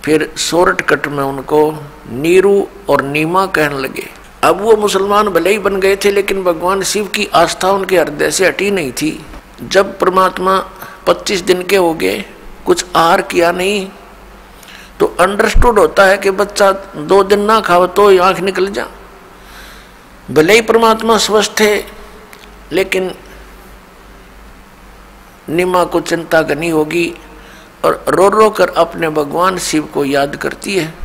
फिर शॉर्टकट में उनको नीरू और नीमा कहने लगे। अब वो मुसलमान भले ही बन गए थे, लेकिन भगवान शिव की आस्था उनके हृदय से हटी नहीं थी। जब परमात्मा पच्चीस दिन के हो गए, कुछ आहार किया नहीं, तो अंडरस्टूड होता है कि बच्चा दो दिन ना खाओ तो आंख निकल जा। भले ही परमात्मा स्वस्थ थे, लेकिन नीमा को चिंता करनी होगी और रो रो कर अपने भगवान शिव को याद करती है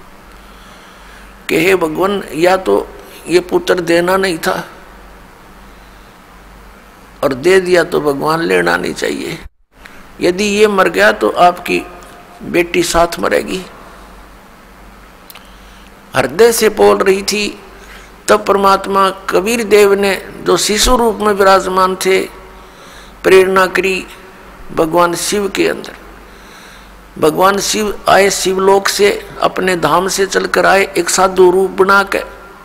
कि हे भगवान, या तो ये पुत्र देना नहीं था और दे दिया तो भगवान लेना नहीं चाहिए। यदि ये मर गया तो आपकी बेटी साथ मरेगी। हृदय से बोल रही थी। तब परमात्मा कबीर देव ने, जो शिशु रूप में विराजमान थे, प्रेरणा करी भगवान शिव के अंदर। भगवान शिव आए शिवलोक से, अपने धाम से चलकर आए एक साधु रूप बना के,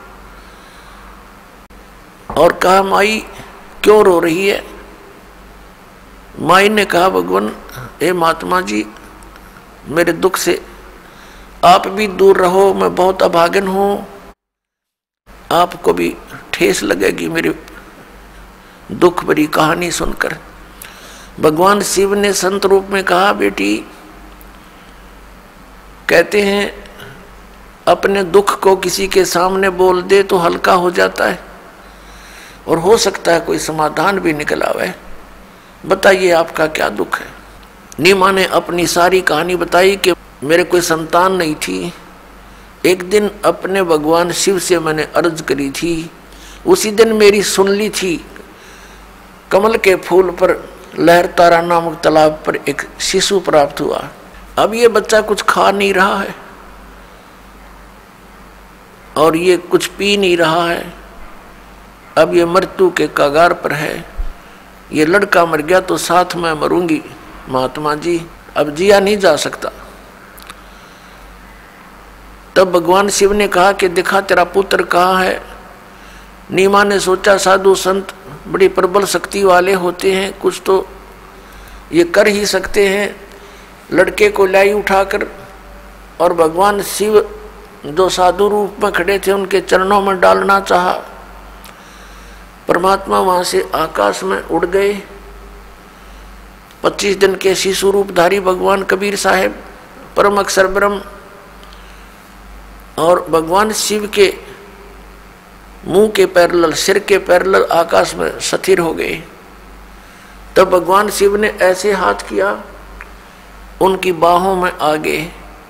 और कहा माई क्यों रो रही है। माई ने कहा भगवान, हे महात्मा जी, मेरे दुख से आप भी दूर रहो, मैं बहुत अभागन हूं, आपको भी ठेस लगेगी मेरे दुख भरी कहानी सुनकर। भगवान शिव ने संत रूप में कहा, बेटी, कहते हैं अपने दुख को किसी के सामने बोल दे तो हल्का हो जाता है और हो सकता है कोई समाधान भी निकल आवे। बताइए आपका क्या दुख है। नीमा ने अपनी सारी कहानी बताई कि मेरे कोई संतान नहीं थी। एक दिन अपने भगवान शिव से मैंने अर्ज करी थी, उसी दिन मेरी सुन ली थी। कमल के फूल पर लहर तारा नामक तालाब पर एक शिशु प्राप्त हुआ। अब ये बच्चा कुछ खा नहीं रहा है और ये कुछ पी नहीं रहा है। अब ये मृत्यु के कगार पर है। ये लड़का मर गया तो साथ में मरूंगी महात्मा जी, अब जिया नहीं जा सकता। तब भगवान शिव ने कहा कि दिखा तेरा पुत्र कहाँ है। नीमा ने सोचा साधु संत बड़ी प्रबल शक्ति वाले होते हैं, कुछ तो ये कर ही सकते हैं। लड़के को लाई उठाकर और भगवान शिव जो साधु रूप में खड़े थे उनके चरणों में डालना चाहा। परमात्मा वहां से आकाश में उड़ गए। पच्चीस दिन के शिशु रूपधारी भगवान कबीर साहेब परम अक्षर ब्रह्म और भगवान शिव के मुंह के पैरेलल, सिर के पैरेलल आकाश में स्थिर हो गए। तब भगवान शिव ने ऐसे हाथ किया, उनकी बाहों में आ गए।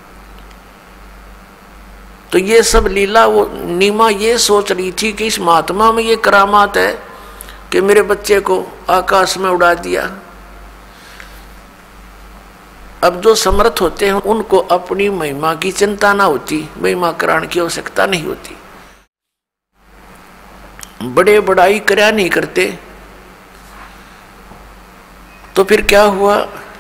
तो ये सब लीला, वो नीमा ये सोच रही थी कि इस महात्मा में ये करामात है कि मेरे बच्चे को आकाश में उड़ा दिया। अब जो समर्थ होते हैं उनको अपनी महिमा की चिंता ना होती, महिमा कराने की आवश्यकता नहीं होती। बड़े बड़ाई कर्या नहीं करते। तो फिर क्या हुआ,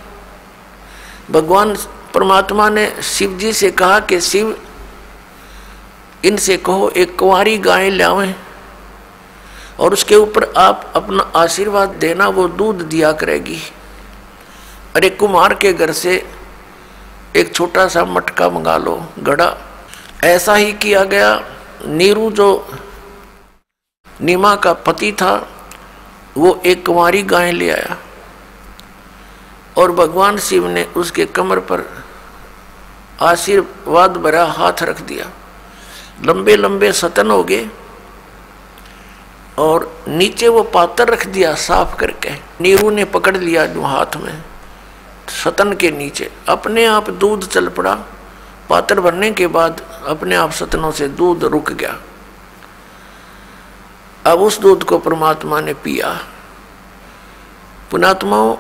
भगवान परमात्मा ने शिव जी से कहा कि शिव, इनसे कहो एक कुंवारी गाय लावें और उसके ऊपर आप अपना आशीर्वाद देना, वो दूध दिया करेगी। अरे कुमार के घर से एक छोटा सा मटका मंगा लो, घड़ा। ऐसा ही किया गया। नीरू जो नीमा का पति था, वो एक कुंवारी गाय ले आया और भगवान शिव ने उसके कमर पर आशीर्वाद भरा हाथ रख दिया। लंबे लंबे सतन हो गए और नीचे वो पात्र रख दिया साफ करके। नीरू ने पकड़ लिया जो हाथ में सतन के नीचे, अपने आप दूध चल पड़ा। पात्र भरने के बाद अपने आप सतनों से दूध रुक गया। अब उस दूध को परमात्मा ने पिया। पुणात्माओं,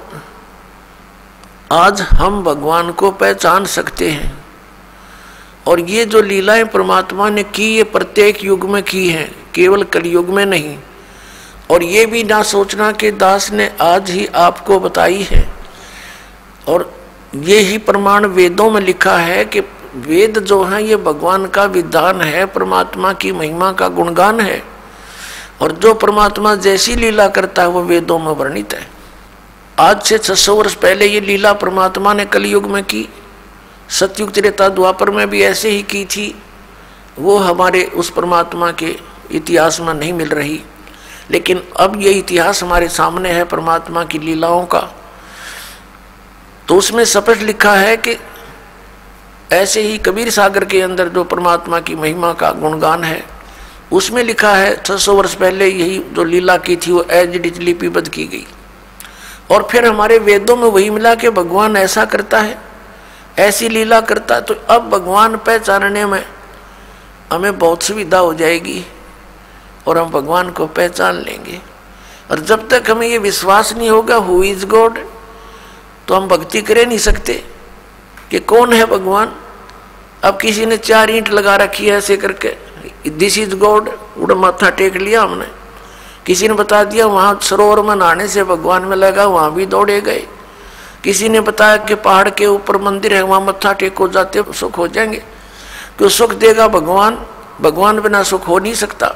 आज हम भगवान को पहचान सकते हैं और ये जो लीलाएं परमात्मा ने की, ये प्रत्येक युग में की हैं, केवल कलयुग में नहीं। और ये भी ना सोचना कि दास ने आज ही आपको बताई है। और ये ही प्रमाण वेदों में लिखा है कि वेद जो है ये भगवान का विधान है, परमात्मा की महिमा का गुणगान है। और जो परमात्मा जैसी लीला करता है वो वेदों में वर्णित है। आज से छह सौ वर्ष पहले ये लीला परमात्मा ने कलयुग में की। सतयुग त्रेता द्वापर में भी ऐसे ही की थी, वो हमारे उस परमात्मा के इतिहास में नहीं मिल रही। लेकिन अब ये इतिहास हमारे सामने है परमात्मा की लीलाओं का, तो उसमें स्पष्ट लिखा है कि ऐसे ही कबीर सागर के अंदर जो परमात्मा की महिमा का गुणगान है, उसमें लिखा है छह सौ वर्ष पहले यही जो लीला की थी वो एज इट इज लिपिबद्ध की गई। और फिर हमारे वेदों में वही मिला कि भगवान ऐसा करता है, ऐसी लीला करता है। तो अब भगवान पहचानने में हमें बहुत सुविधा हो जाएगी और हम भगवान को पहचान लेंगे। और जब तक हमें ये विश्वास नहीं होगा हु इज गॉड, तो हम भक्ति करे नहीं सकते कि कौन है भगवान। अब किसी ने चार ईंट लगा रखी है ऐसे करके, दिस इज गॉड, उड़ा माथा टेक लिया हमने। किसी ने बता दिया वहाँ सरोवर में नहाने से भगवान में लगा, वहाँ भी दौड़े गए। किसी ने बताया कि पहाड़ के ऊपर मंदिर है, वहाँ मत्था टेको जाते सुख हो जाएंगे। क्यों सुख देगा भगवान, भगवान बिना सुख हो नहीं सकता।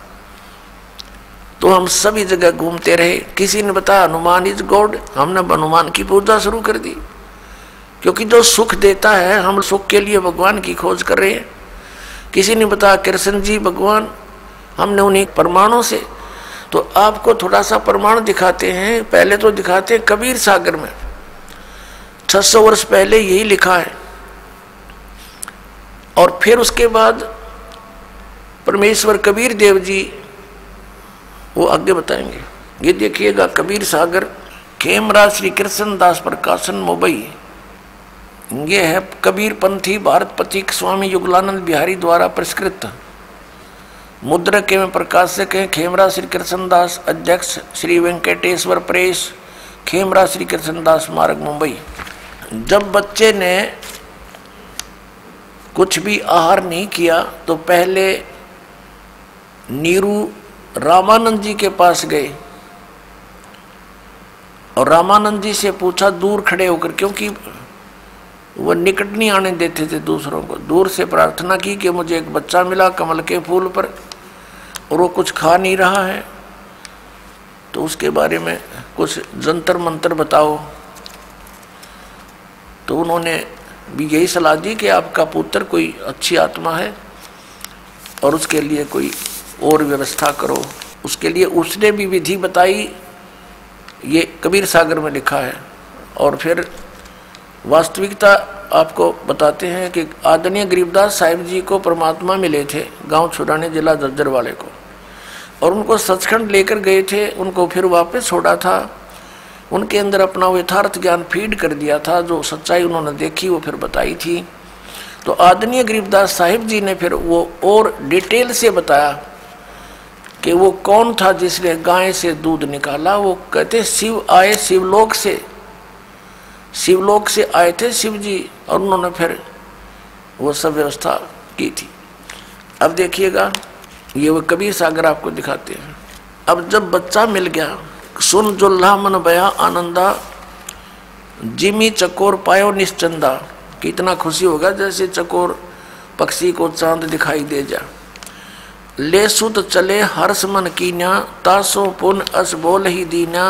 तो हम सभी जगह घूमते रहे। किसी ने बताया हनुमान इज गॉड, हमने हनुमान की पूजा शुरू कर दी, क्योंकि जो सुख देता है हम सुख के लिए भगवान की खोज कर रहे हैं। किसी ने बताया कृष्ण जी भगवान, हमने उन्हीं प्रमाणों से। तो आपको थोड़ा सा प्रमाण दिखाते हैं। पहले तो दिखाते हैं कबीर सागर में छह सौ वर्ष पहले यही लिखा है, और फिर उसके बाद परमेश्वर कबीर देव जी वो आगे बताएंगे। ये देखिएगा कबीर सागर, खेमराज श्री कृष्ण दास प्रकाशन मुंबई। ये है कबीर पंथी भारत पथिक स्वामी युगलानंद बिहारी द्वारा परिष्कृत। मुद्रक एवं प्रकाशक हैं खेमराज श्री कृष्ण दास, अध्यक्ष श्री वेंकटेश्वर प्रेस, खेमराज श्री कृष्ण दास मार्ग मुंबई। जब बच्चे ने कुछ भी आहार नहीं किया तो पहले नीरू रामानंद जी के पास गए और रामानंद जी से पूछा दूर खड़े होकर, क्योंकि वो निकट नहीं आने देते थे दूसरों को। दूर से प्रार्थना की कि मुझे एक बच्चा मिला कमल के फूल पर और वो कुछ खा नहीं रहा है, तो उसके बारे में कुछ जंतर मंतर बताओ। तो उन्होंने भी यही सलाह दी कि आपका पुत्र कोई अच्छी आत्मा है और उसके लिए कोई और व्यवस्था करो। उसके लिए उसने भी विधि बताई, ये कबीर सागर में लिखा है। और फिर वास्तविकता आपको बताते हैं कि आदरणीय गरीबदास साहिब जी को परमात्मा मिले थे गांव छुड़ाने जिला जज्जर वाले को, और उनको सचखंड लेकर गए थे। उनको फिर वापस छोड़ा था, उनके अंदर अपना वो यथार्थ ज्ञान फीड कर दिया था। जो सच्चाई उन्होंने देखी वो फिर बताई थी। तो आदरणीय गरीबदास साहिब जी ने फिर वो और डिटेल से बताया कि वो कौन था जिसने गाय से दूध निकाला। वो कहते शिव आए शिवलोक से, शिवलोक से आए थे शिव जी, और उन्होंने फिर वो सब व्यवस्था की थी। अब देखिएगा ये वो कबीर सागर आपको दिखाते हैं। अब जब बच्चा मिल गया, सुन जुल्हा मन बया आनंदा, जिमी चकोर पायो निश्चंदा। कितना खुशी होगा जैसे चकोर पक्षी को चांद दिखाई दे जा। ले सुत चले हर्ष मन कीन्या, तासो पुन अस बोल ही दीना।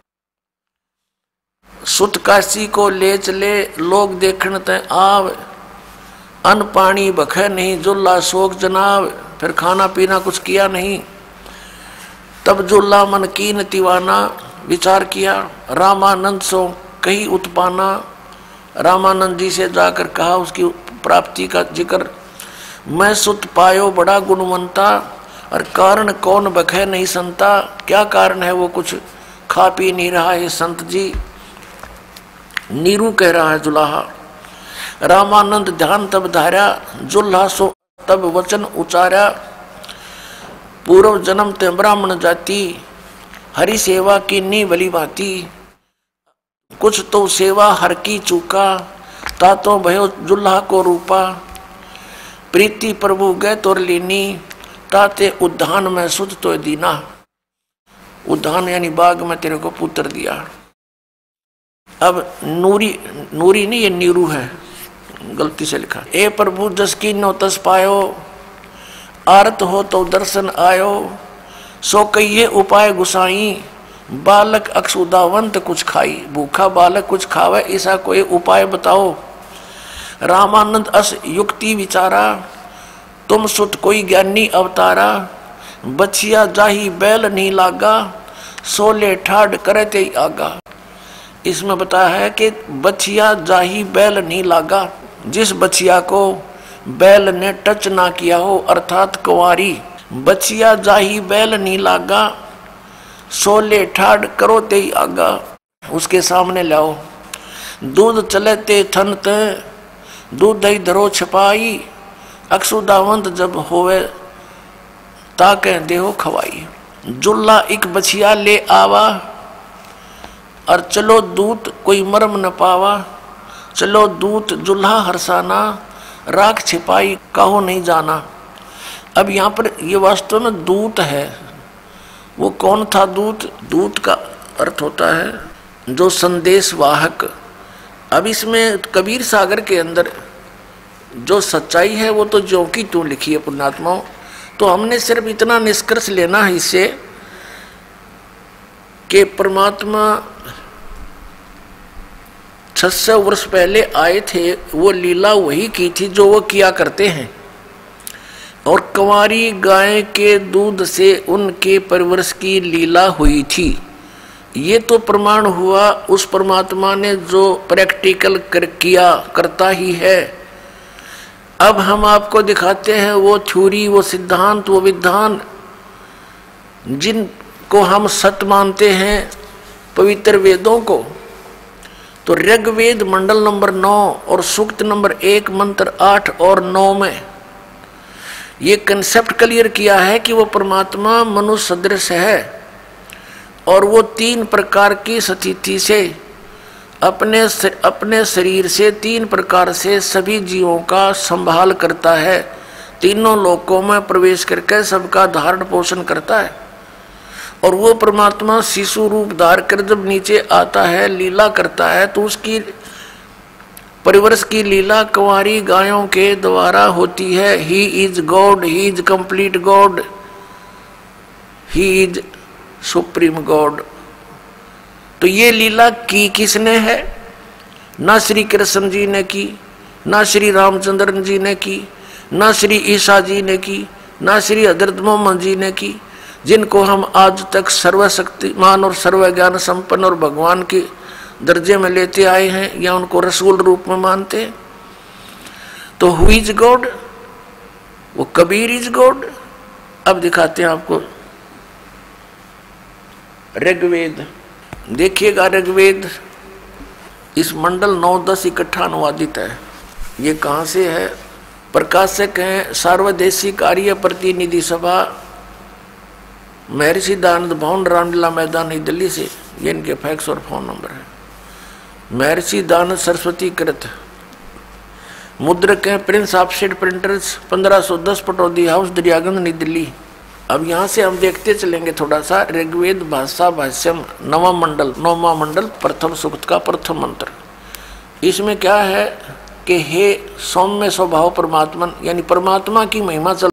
सुत काशी को ले चले लोग देखण ते आव, अन्न पानी बखे नहीं जुल्ला शोक जनाव। फिर खाना पीना कुछ किया नहीं। तब जुल्ला मन कीन तिवाना, विचार किया रामानंद सो कही उत्पाना। रामानंद जी से जाकर कहा उसकी प्राप्ति का जिक्र। मैं सुत पायो बड़ा गुणवंता, और कारण कौन बखे नहीं संता। क्या कारण है, वो कुछ खा पी नहीं रहा है संत जी। नीरू कह रहा है जुलाहा। रामानंद ध्यान तब धारा, जुल्हा सो तब वचन उचारा। पूर्व जन्म ते ब्राह्मण जाति, हरि सेवा की नी भली भांति। कुछ तो सेवा हर की चूका, तातो भयो जुल्हा को रूपा। प्रीति प्रभु गए तोर लीनी, ताते उद्यान में सुध तो दीना। उद्यान यानी बाग में तेरे को पुत्र दिया। अब नूरी, नूरी नहीं ये नीरू है, गलती से लिखा। ए प्रभु जस की नो तस पायो, आरत हो तो दर्शन आयो। सो कहिए उपाय गुसाई, बालक अक्षुदावंत कुछ खाई। भूखा बालक कुछ खावे, ऐसा कोई उपाय बताओ। रामानंद अस युक्ति विचारा, तुम सुत कोई ज्ञानी अवतारा। बछिया जाही बैल नहीं लागा, सोले ठाड करते ही आगा। इसमें बताया है कि बछिया जाही बैल नहीं लागा, जिस बछिया को बैल ने टच ना किया हो अर्थात कुंवारी। बछिया जाही बैल नहीं लागा, सोले ठाड करो ते ही आगा। उसके सामने लाओ। दूध चलते थन ते, दूध दही धरो छपाई। अक्षुदावंत जब होवे ताके देहो खवाई। जुल्ला एक बछिया ले आवा, और चलो दूत कोई मरम न पावा। चलो दूत जुल्हा हरसाना, राख छिपाई कहो नहीं जाना। अब यहाँ पर ये वास्तव में दूत है। वो कौन था दूत? दूत का अर्थ होता है जो संदेश वाहक। अब इसमें कबीर सागर के अंदर जो सच्चाई है वो तो ज्यों की त्यों लिखी है पुण्यात्माओं। तो हमने सिर्फ इतना निष्कर्ष लेना है इससे कि परमात्मा छह सौ वर्ष पहले आए थे, वो लीला वही की थी जो वो किया करते हैं। और कंवारी गाय के दूध से उनके परवरिश की लीला हुई थी। ये तो प्रमाण हुआ उस परमात्मा ने जो प्रैक्टिकल कर किया करता ही है। अब हम आपको दिखाते हैं वो थ्योरी, वो सिद्धांत, वो विधान जिनको हम सत्य मानते हैं, पवित्र वेदों को। तो ऋग्वेद मंडल नंबर नौ और सूक्त नंबर एक मंत्र आठ और नौ में ये कंसेप्ट क्लियर किया है कि वो परमात्मा मनुष्य सदृश है और वो तीन प्रकार की स्थिति से अपने अपने शरीर से तीन प्रकार से सभी जीवों का संभाल करता है। तीनों लोकों में प्रवेश करके सबका धारण पोषण करता है। और वो परमात्मा शिशु रूप धार कर जब नीचे आता है, लीला करता है, तो उसकी परिवर्ष की लीला कुंवारी गायों के द्वारा होती है। He is God, he is complete God, he is supreme God. तो ये लीला की किसने है? ना श्री कृष्ण जी ने की, ना श्री रामचंद्र जी ने की, ना श्री ईसा जी ने की, ना श्री हजरत मोहम्मद जी ने की, जिनको हम आज तक सर्वशक्तिमान और सर्वज्ञान संपन्न और भगवान के दर्जे में लेते आए हैं या उनको रसूल रूप में मानते हैं। तो हु इज गॉड? वो कबीर इज गॉड। अब दिखाते हैं आपको ऋग्वेद। देखिएगा ऋग्वेद इस मंडल नौ दस इकट्ठा अनुवादित है। ये कहाँ से है? प्रकाशक हैं सार्वदेशी कार्य प्रतिनिधि सभा, महर्षि दयानंद भवन, रामलीला मैदान, नई दिल्ली से। ये इनके फैक्स और फोन नंबर है। महर्षि दयानंद सरस्वती कृत। मुद्रक हैं प्रिंस ऑफसेट प्रिंटर्स, पंद्रह सौ दस पटौदी हाउस, दरियागंज, नई दिल्ली। अब यहाँ से हम देखते चलेंगे थोड़ा सा। ऋग्वेद भाषा भाष्यम नवा मंडल, नौवा मंडल, प्रथम सूक्त का प्रथम मंत्र। इसमें क्या है कि हे सौम्य स्वभाव परमात्मन, यानी परमात्मा की महिमा चल